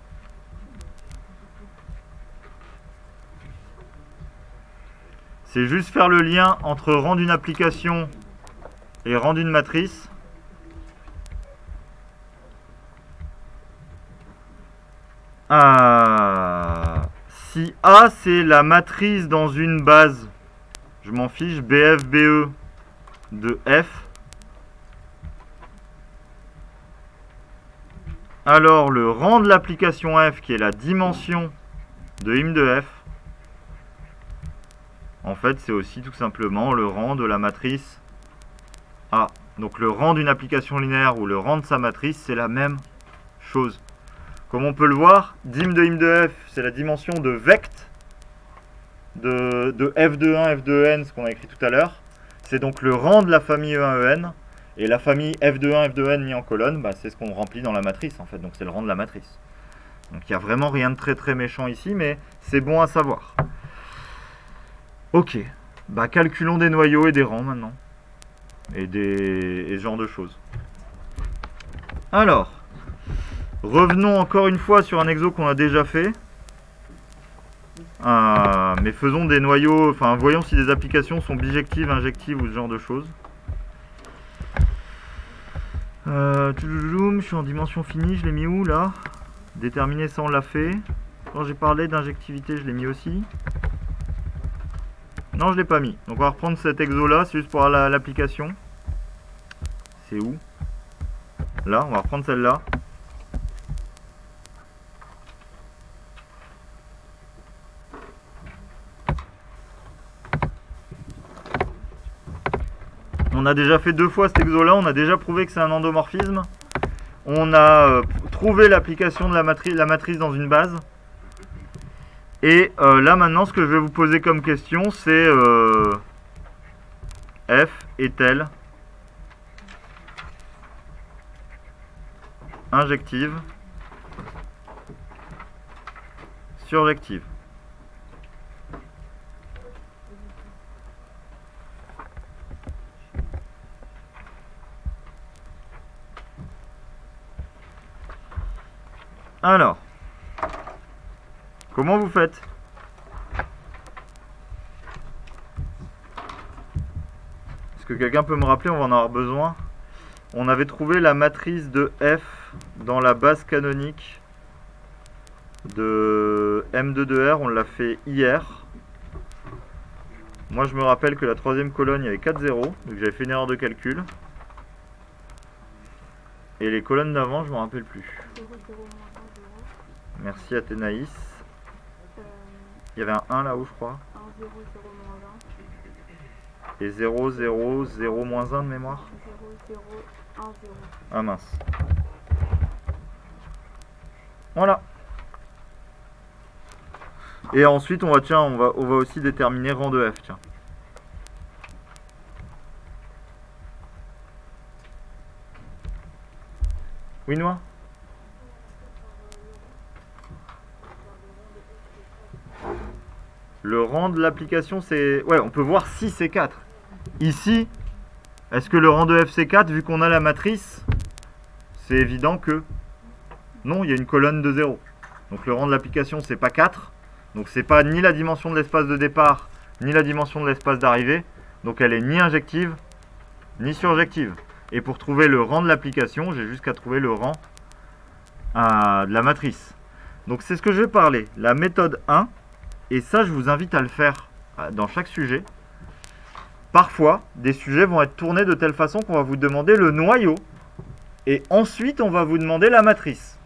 C'est juste faire le lien entre rang d'une application et rang d'une matrice. Si A c'est la matrice dans une base, je m'en fiche, BF, BE de F, alors le rang de l'application F qui est la dimension de im de F, en fait c'est aussi tout simplement le rang de la matrice A. Donc le rang d'une application linéaire ou le rang de sa matrice c'est la même chose. Comme on peut le voir, dim de im de f, c'est la dimension de vect de f de 1, f de n, ce qu'on a écrit tout à l'heure. C'est donc le rang de la famille E1, En. Et la famille f de 1, f de n mis en colonne, bah, c'est ce qu'on remplit dans la matrice en fait. Donc c'est le rang de la matrice. Donc il n'y a vraiment rien de très méchant ici, mais c'est bon à savoir. Ok, bah, calculons des noyaux et des rangs maintenant. Et ce genre de choses. Alors... revenons encore une fois sur un exo qu'on a déjà fait. Mais faisons des noyaux, enfin voyons si des applications sont bijectives, injectives ou ce genre de choses. Je suis en dimension finie, je l'ai mis où là? Déterminer ça on l'a fait. Quand j'ai parlé d'injectivité je l'ai mis aussi. Non je l'ai pas mis. Donc on va reprendre cet exo là, c'est juste pour l'application. C'est où? Là, on va reprendre celle-là. On a déjà fait 2 fois cet exo-là, on a déjà prouvé que c'est un endomorphisme. On a trouvé l'application de la matrice dans une base. Et là maintenant, ce que je vais vous poser comme question, c'est F est-elle injective, surjective? Alors, comment vous faites? Est-ce que quelqu'un peut me rappeler? On va en avoir besoin. On avait trouvé la matrice de F dans la base canonique de M2 de R. On l'a fait hier. Moi, je me rappelle que la troisième colonne, il y avait 4 zéros. Donc j'avais fait une erreur de calcul. Et les colonnes d'avant, je me rappelle plus. 0, 0, moins 1, 0. Merci Athénaïs. Il y avait un 1 là-haut, je crois. 1, 0, 0, moins 1. Et 0, 0, 0, moins 1 de mémoire. 0, 0, 1, 0. Ah mince. Voilà. Et ensuite, on va aussi déterminer rang de f, tiens. Oui, Noah? Le rang de l'application, c'est... Ouais, on peut voir si c'est 4. Ici, est-ce que le rang de f c'est 4 vu qu'on a la matrice? C'est évident que... Non, il y a une colonne de 0. Donc le rang de l'application, c'est pas 4. Donc c'est pas ni la dimension de l'espace de départ, ni la dimension de l'espace d'arrivée. Donc elle est ni injective, ni surjective. Et pour trouver le rang de l'application, j'ai juste qu'à trouver le rang de la matrice. Donc c'est ce que je vais parler, la méthode 1. Et ça, je vous invite à le faire dans chaque sujet. Parfois, des sujets vont être tournés de telle façon qu'on va vous demander le noyau. Et ensuite, on va vous demander la matrice.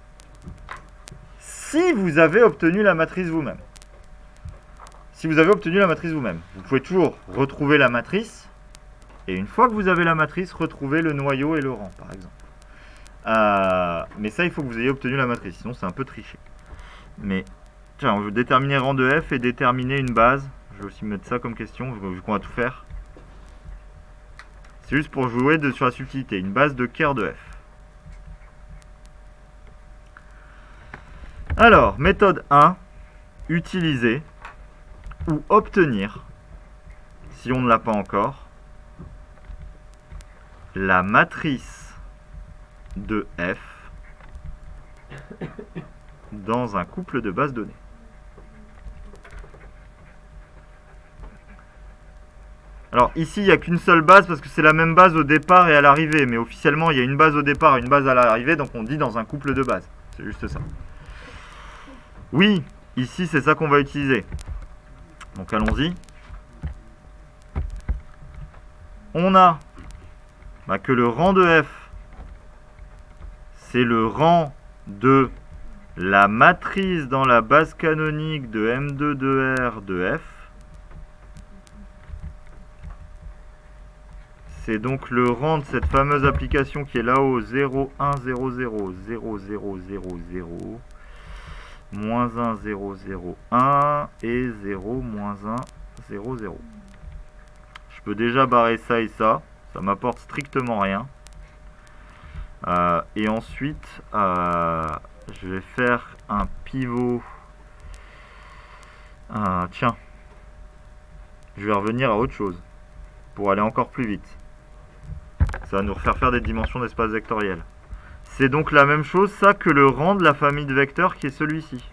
Si vous avez obtenu la matrice vous-même. Si vous avez obtenu la matrice vous-même. Vous pouvez toujours retrouver la matrice. Et une fois que vous avez la matrice, retrouver le noyau et le rang, par exemple. Mais ça, il faut que vous ayez obtenu la matrice. Sinon, c'est un peu triché. Mais... Tiens, on veut déterminer rang de f et déterminer une base. Je vais aussi mettre ça comme question, vu qu'on va tout faire. C'est juste pour jouer sur la subtilité. Une base de Kerr de f. Alors, méthode 1. Utiliser ou obtenir, si on ne l'a pas encore, la matrice de f dans un couple de bases données. Alors ici, il n'y a qu'une seule base parce que c'est la même base au départ et à l'arrivée. Mais officiellement, il y a une base au départ et une base à l'arrivée. Donc on dit dans un couple de bases. C'est juste ça. Oui, ici, c'est ça qu'on va utiliser. Donc allons-y. On a que le rang de f, c'est le rang de la matrice dans la base canonique de M2 de R de f. C'est donc le rang de cette fameuse application qui est là-haut, 0, 1, 0, 0, 0, 0, 0, 0, moins 1, 0, 0, 1 et 0, moins 1, 0, 0. Je peux déjà barrer ça et ça m'apporte strictement rien. Et ensuite, je vais faire un pivot. Tiens, je vais revenir à autre chose pour aller encore plus vite. Ça va nous refaire faire des dimensions d'espace vectoriel. C'est donc la même chose, ça, que le rang de la famille de vecteurs qui est celui-ci.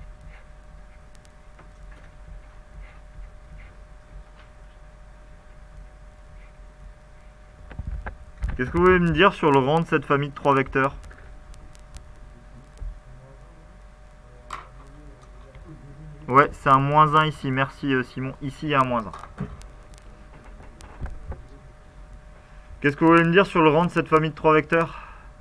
Qu'est-ce que vous voulez me dire sur le rang de cette famille de 3 vecteurs? Ouais, c'est un moins 1 ici. Merci Simon. Ici, il y a un moins 1. Qu'est-ce que vous voulez me dire sur le rang de cette famille de 3 vecteurs?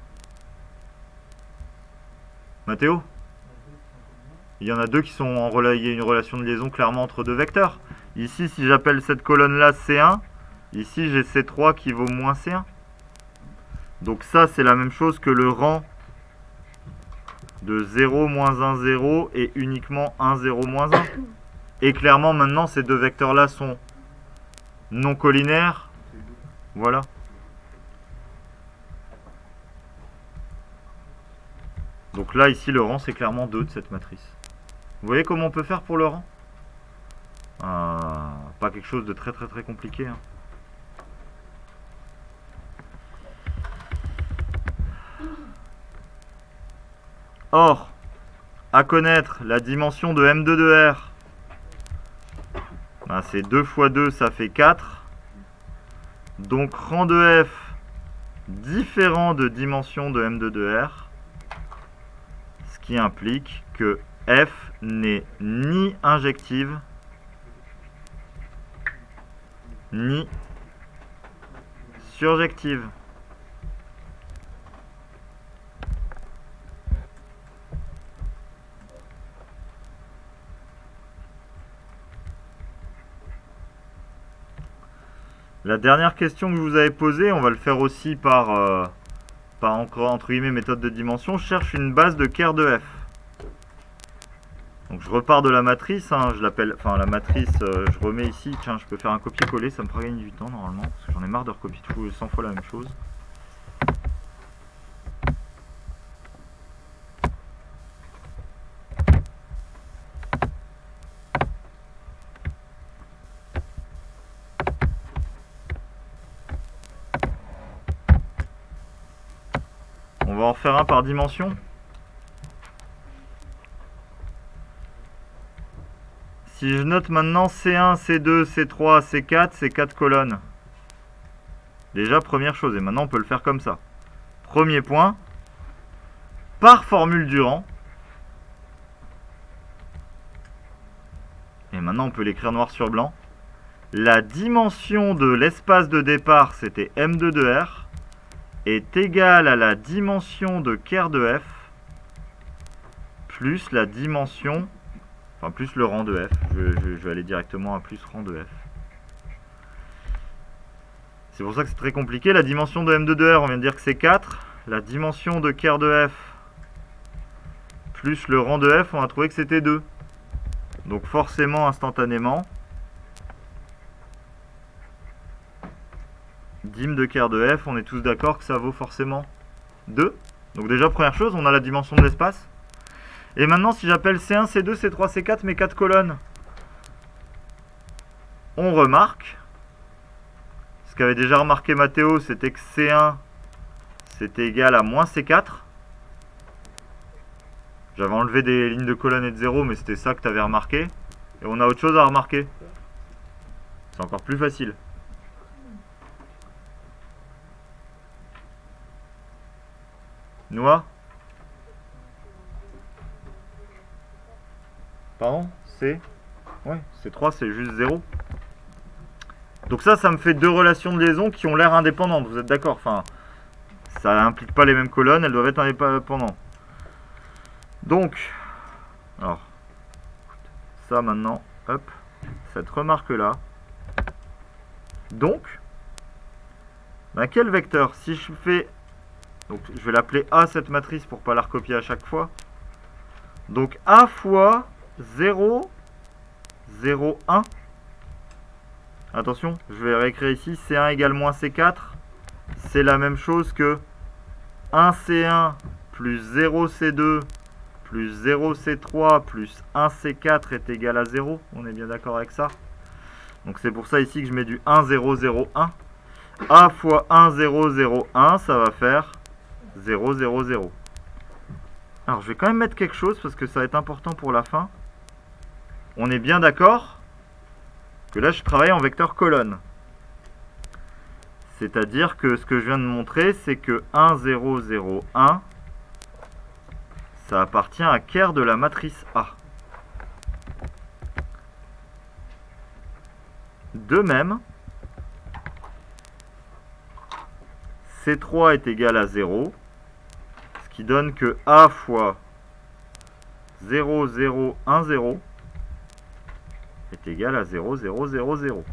Mathéo? Il y en a deux qui sont en relation. Il y a une relation de liaison clairement entre deux vecteurs. Ici, si j'appelle cette colonne-là C1, ici j'ai C3 qui vaut moins C1. Donc ça, c'est la même chose que le rang de 0, moins 1, 0 et uniquement 1, 0, moins 1. Et clairement, maintenant, ces deux vecteurs-là sont non collinaires. Voilà. Donc là, ici, le rang, c'est clairement 2 de cette matrice. Vous voyez comment on peut faire pour le rang? Pas quelque chose de très compliqué. Hein. Or, à connaître la dimension de M2 de R, c'est 2 fois 2, ça fait 4. Donc rang de F différent de dimension de M2 de R, ce qui implique que F n'est ni injective, ni surjective. La dernière question que je vous avais posée, on va le faire aussi par entre guillemets méthode de dimension. Je cherche une base de Kerr de f. Donc je repars de la matrice, hein, je l'appelle, enfin la matrice, je remets ici. Tiens, je peux faire un copier-coller, ça me fera gagner du temps normalement, parce que j'en ai marre de recopier 100 fois la même chose. On va en faire un par dimension. Si je note maintenant C1, C2, C3, C4, c'est 4 colonnes. Déjà, première chose, et maintenant on peut le faire comme ça. Premier point, par formule Durand. Et maintenant on peut l'écrire noir sur blanc. La dimension de l'espace de départ, c'était M2 de R, est égale à la dimension de Kerr de F, plus la dimension, enfin plus le rang de F. Je vais aller directement à plus rang de F. C'est pour ça que c'est très compliqué. La dimension de M2 de R, on vient de dire que c'est 4. La dimension de Kerr de F plus le rang de F, on a trouvé que c'était 2. Donc forcément, instantanément, dim de Kerr de F, on est tous d'accord que ça vaut forcément 2. Donc déjà, première chose, on a la dimension de l'espace. Et maintenant, si j'appelle C1, C2, C3, C4, mes 4 colonnes, on remarque, ce qu'avait déjà remarqué Mathéo, c'était que C1, c'était égal à moins C4. J'avais enlevé des lignes de colonnes et de 0, mais c'était ça que tu avais remarqué. Et on a autre chose à remarquer. C'est encore plus facile. Noix. Pardon? C. Ouais, C3, c'est juste 0. Donc ça me fait deux relations de liaison qui ont l'air indépendantes. Vous êtes d'accord? Enfin, ça implique pas les mêmes colonnes, elles doivent être indépendantes. Donc, alors, ça maintenant, hop, cette remarque-là. Donc, ben quel vecteur? Si je fais, donc je vais l'appeler A cette matrice pour pas la recopier à chaque fois. Donc A fois 0, 0, 1. Attention, je vais réécrire ici, C1 égale moins C4. C'est la même chose que 1C1 plus 0C2 plus 0C3 plus 1C4 est égal à 0. On est bien d'accord avec ça? Donc c'est pour ça ici que je mets du 1, 0, 0, 1. A fois 1, 0, 0, 1, ça va faire 0, 0, 0. Alors je vais quand même mettre quelque chose parce que ça va être important pour la fin. On est bien d'accord que là je travaille en vecteur colonne. C'est-à-dire que ce que je viens de montrer, c'est que 1, 0, 0, 1, ça appartient à Kerr de la matrice A. De même, C3 est égal à 0, ce qui donne que A fois 0, 0, 1, 0 est égal à 0, 0, 0, 0.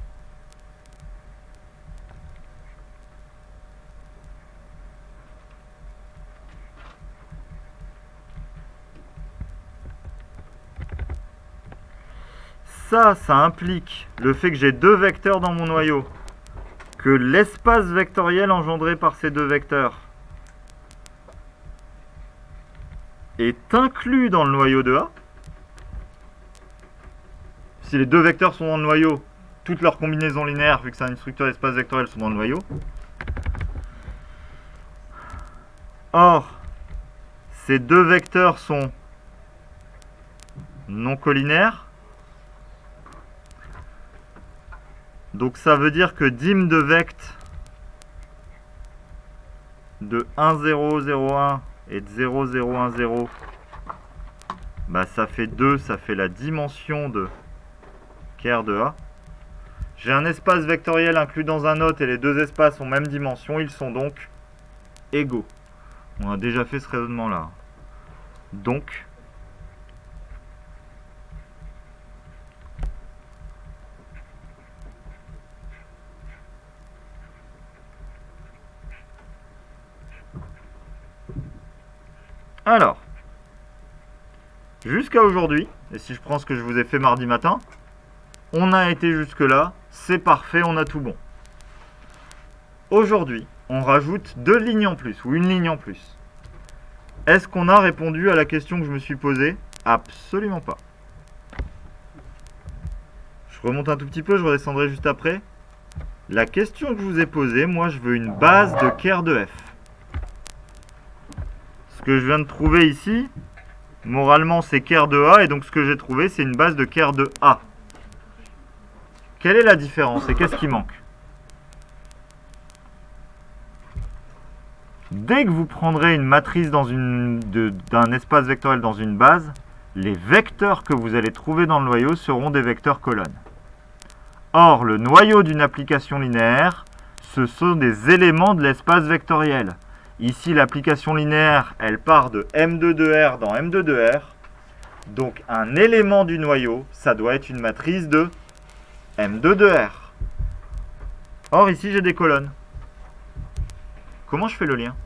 Ça implique le fait que j'ai deux vecteurs dans mon noyau, que l'espace vectoriel engendré par ces deux vecteurs est inclus dans le noyau de A. Si les deux vecteurs sont dans le noyau, toutes leurs combinaisons linéaires, vu que c'est une structure d'espace vectoriel, sont dans le noyau. Or, ces deux vecteurs sont non collinaires. Donc ça veut dire que dim de vect de 1, 0, 0, 1 et de 0, 0, 1, 0, bah ça fait 2, ça fait la dimension de Kerr de A. J'ai un espace vectoriel inclus dans un autre et les deux espaces ont même dimension, ils sont donc égaux. On a déjà fait ce raisonnement là. Donc, Alors, jusqu'à aujourd'hui, et si je prends ce que je vous ai fait mardi matin, on a été jusque là, c'est parfait, on a tout bon. Aujourd'hui, on rajoute 2 lignes en plus, ou une ligne en plus. Est-ce qu'on a répondu à la question que je me suis posée? Absolument pas. Je remonte un tout petit peu, je redescendrai juste après. La question que je vous ai posée, moi je veux une base de ker de f. Ce que je viens de trouver ici, moralement c'est ker de a, et donc ce que j'ai trouvé c'est une base de ker de a. Quelle est la différence et qu'est-ce qui manque? Dès que vous prendrez une matrice d'un espace vectoriel dans une base, les vecteurs que vous allez trouver dans le noyau seront des vecteurs colonnes. Or, le noyau d'une application linéaire, ce sont des éléments de l'espace vectoriel. Ici, l'application linéaire, elle part de M2 de R dans M2 de R. Donc, un élément du noyau, ça doit être une matrice de M2 de R. Or, ici, j'ai des colonnes. Comment je fais le lien?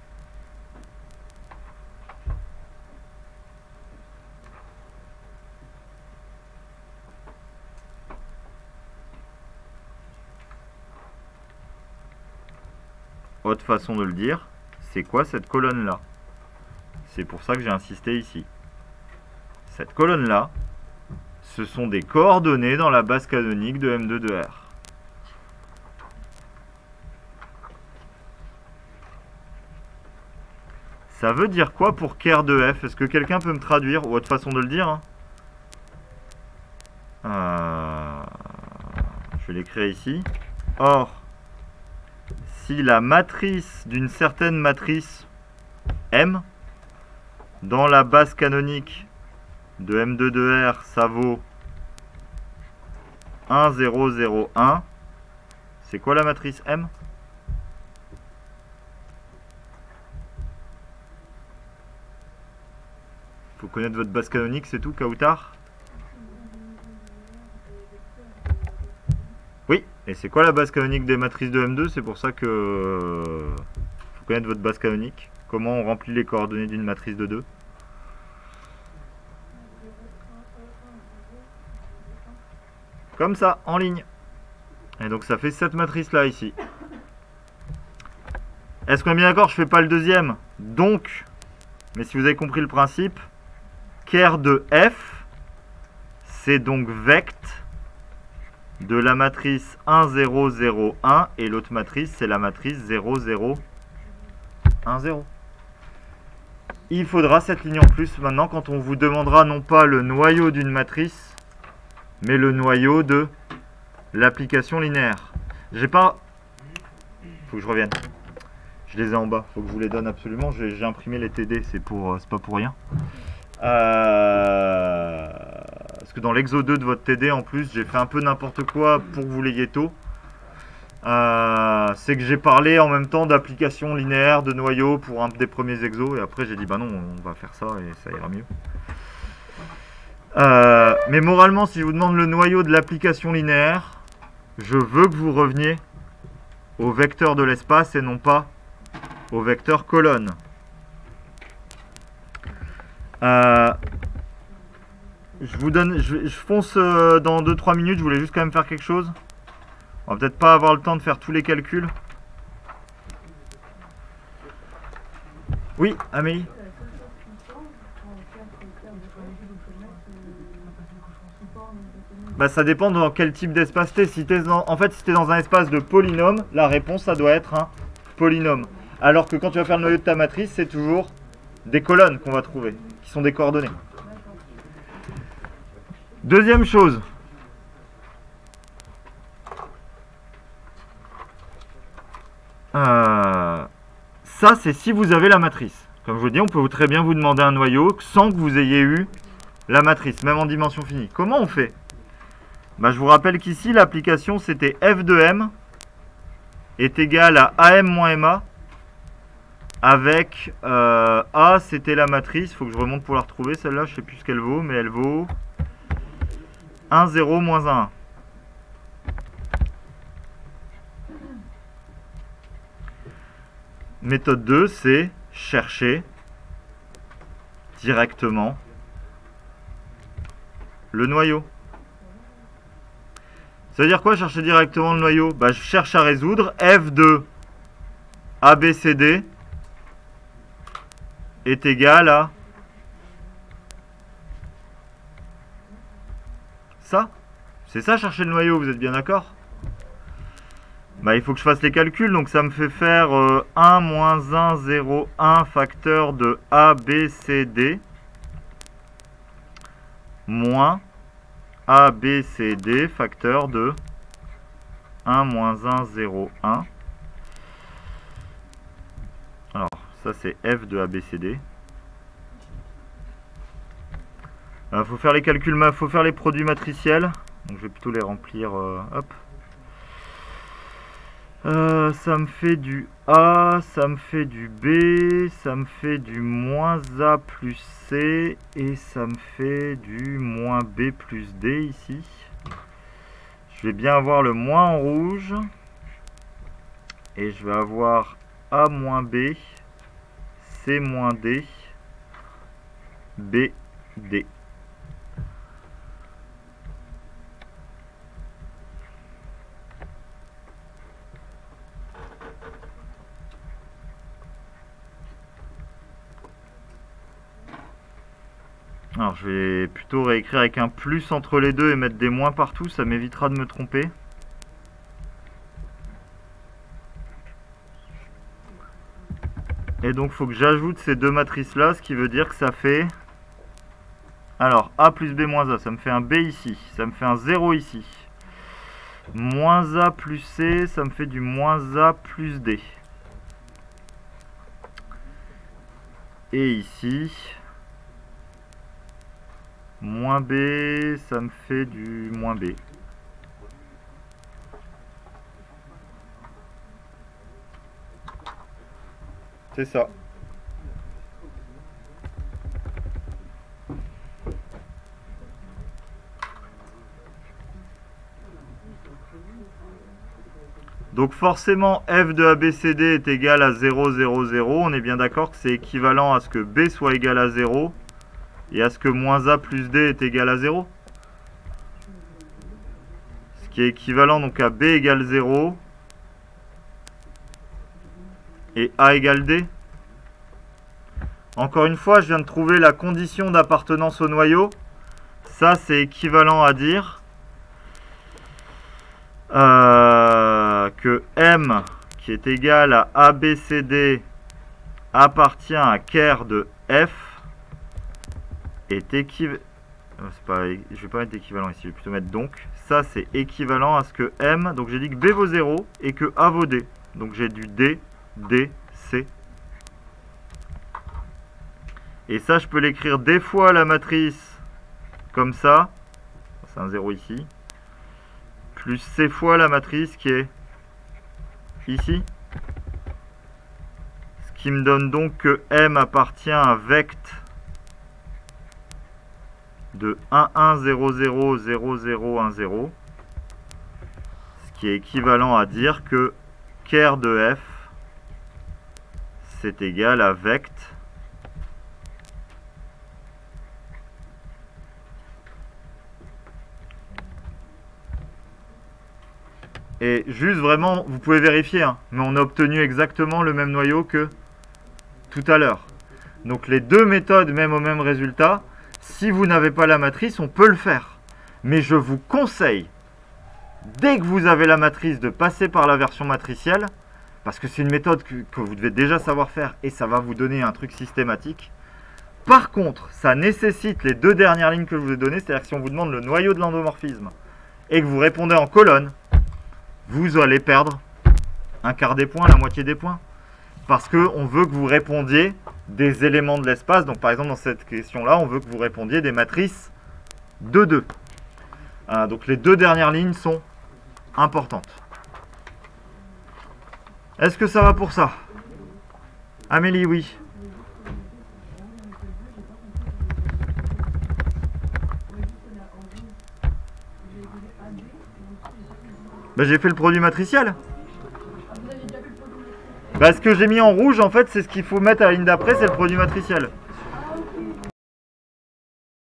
Autre façon de le dire, c'est quoi cette colonne-là? C'est pour ça que j'ai insisté ici. Cette colonne-là, ce sont des coordonnées dans la base canonique de M2 de R. Ça veut dire quoi pour ker de f? Est-ce que quelqu'un peut me traduire? Ou autre façon de le dire, hein? Je vais l'écrire ici. Or, si la matrice d'une certaine matrice M, dans la base canonique de M2 de R, ça vaut 1, 0, 0, 1, c'est quoi la matrice M? Faut connaître votre base canonique, c'est tout, Kautar? Oui, et c'est quoi la base canonique des matrices de M2? C'est pour ça que faut connaître votre base canonique. Comment on remplit les coordonnées d'une matrice de 2? Comme ça, en ligne. Et donc ça fait cette matrice là ici. Est-ce qu'on est bien d'accord? Je fais pas le deuxième. Donc, mais si vous avez compris le principe, ker de f, c'est donc vect de la matrice 1, 0, 0, 1, et l'autre matrice, c'est la matrice 0, 0, 1, 0. Il faudra cette ligne en plus maintenant quand on vous demandera non pas le noyau d'une matrice, mais le noyau de l'application linéaire. J'ai pas... Faut que je revienne. Je les ai en bas, faut que je vous les donne absolument. J'ai imprimé les TD, c'est pas pour rien. Parce que dans l'exo 2 de votre TD, en plus, j'ai fait un peu n'importe quoi pour que vous l'ayez tôt. C'est que j'ai parlé en même temps d'application linéaire, de noyau pour un des premiers exos, et après j'ai dit bah non, on va faire ça et ça ira mieux. Mais moralement, si je vous demande le noyau de l'application linéaire, je veux que vous reveniez au vecteur de l'espace et non pas au vecteur colonne. Je fonce dans 2-3 minutes, je voulais juste quand même faire quelque chose. On va peut-être pas avoir le temps de faire tous les calculs. Oui, Amélie? Bah ça dépend dans quel type d'espace t'es. Si t'es en fait, si t'es dans un espace de polynôme, la réponse ça doit être un polynôme. Alors que quand tu vas faire le noyau de ta matrice, c'est toujours des colonnes qu'on va trouver, qui sont des coordonnées. Deuxième chose. Ça, c'est si vous avez la matrice. Comme je vous dis, on peut très bien vous demander un noyau sans que vous ayez eu la matrice, même en dimension finie. Comment on fait? Bah, je vous rappelle qu'ici, l'application, c'était f de m est égal à am moins ma, avec a, c'était la matrice. Il faut que je remonte pour la retrouver, celle-là. Je ne sais plus ce qu'elle vaut, mais elle vaut 1, 0, moins 1. Méthode 2, c'est chercher directement le noyau. Ça veut dire quoi, chercher directement le noyau? Bah, je cherche à résoudre f de ABCD est égal à ça. C'est ça, chercher le noyau, vous êtes bien d'accord? Bah, il faut que je fasse les calculs, donc ça me fait faire 1 moins 1, 0, 1 facteur de ABCD moins ABCD facteur de 1 moins 1, 0, 1. Alors, ça c'est f de ABCD. Faut faire les calculs, faut faire les produits matriciels. Donc je vais plutôt les remplir. Hop. Ça me fait du A, ça me fait du B, ça me fait du moins A plus C et ça me fait du moins B plus D ici. Je vais bien avoir le moins en rouge et je vais avoir A moins B, C moins D, B, D. Alors je vais plutôt réécrire avec un plus entre les deux et mettre des moins partout, ça m'évitera de me tromper. Et donc il faut que j'ajoute ces deux matrices là, ce qui veut dire que ça fait... Alors A plus B moins A, ça me fait un B ici, ça me fait un 0 ici. Moins A plus C, ça me fait du moins A plus D. Et ici... Moins B, ça me fait du moins B. C'est ça. Donc forcément, f de ABCD est égal à 0, 0, 0. On est bien d'accord que c'est équivalent à ce que B soit égal à 0. Et à ce que moins A plus D est égal à 0. Ce qui est équivalent donc à B égale 0 et A égale D. Encore une fois, je viens de trouver la condition d'appartenance au noyau. Ça, c'est équivalent à dire que M, qui est égal à ABCD, appartient à ker de F, est équivalent. Je vais pas mettre équivalent ici, je vais plutôt mettre donc. Ça c'est équivalent à ce que M, donc j'ai dit que B vaut 0 et que A vaut D. Donc j'ai du D, D, C. Et ça je peux l'écrire des fois la matrice comme ça. C'est un 0 ici. Plus C fois la matrice qui est ici. Ce qui me donne donc que M appartient à vect de 1, 1, 0, 0, 0, 0, 1, 0. Ce qui est équivalent à dire que ker de F c'est égal à vect et juste vraiment, vous pouvez vérifier, hein, mais on a obtenu exactement le même noyau que tout à l'heure. Donc les deux méthodes mènent au même résultat. Si vous n'avez pas la matrice, on peut le faire. Mais je vous conseille, dès que vous avez la matrice, de passer par la version matricielle, parce que c'est une méthode que vous devez déjà savoir faire et ça va vous donner un truc systématique. Par contre, ça nécessite les deux dernières lignes que je vous ai données, c'est-à-dire que si on vous demande le noyau de l'endomorphisme et que vous répondez en colonne, vous allez perdre un quart des points, la moitié des points. Parce qu'on veut que vous répondiez des éléments de l'espace. Donc par exemple dans cette question-là, on veut que vous répondiez des matrices de 2. Donc les deux dernières lignes sont importantes. Est-ce que ça va pour ça? Amélie, oui. Ben, j'ai fait le produit matriciel. Bah, ce que j'ai mis en rouge, en fait, c'est ce qu'il faut mettre à la ligne d'après, c'est le produit matriciel.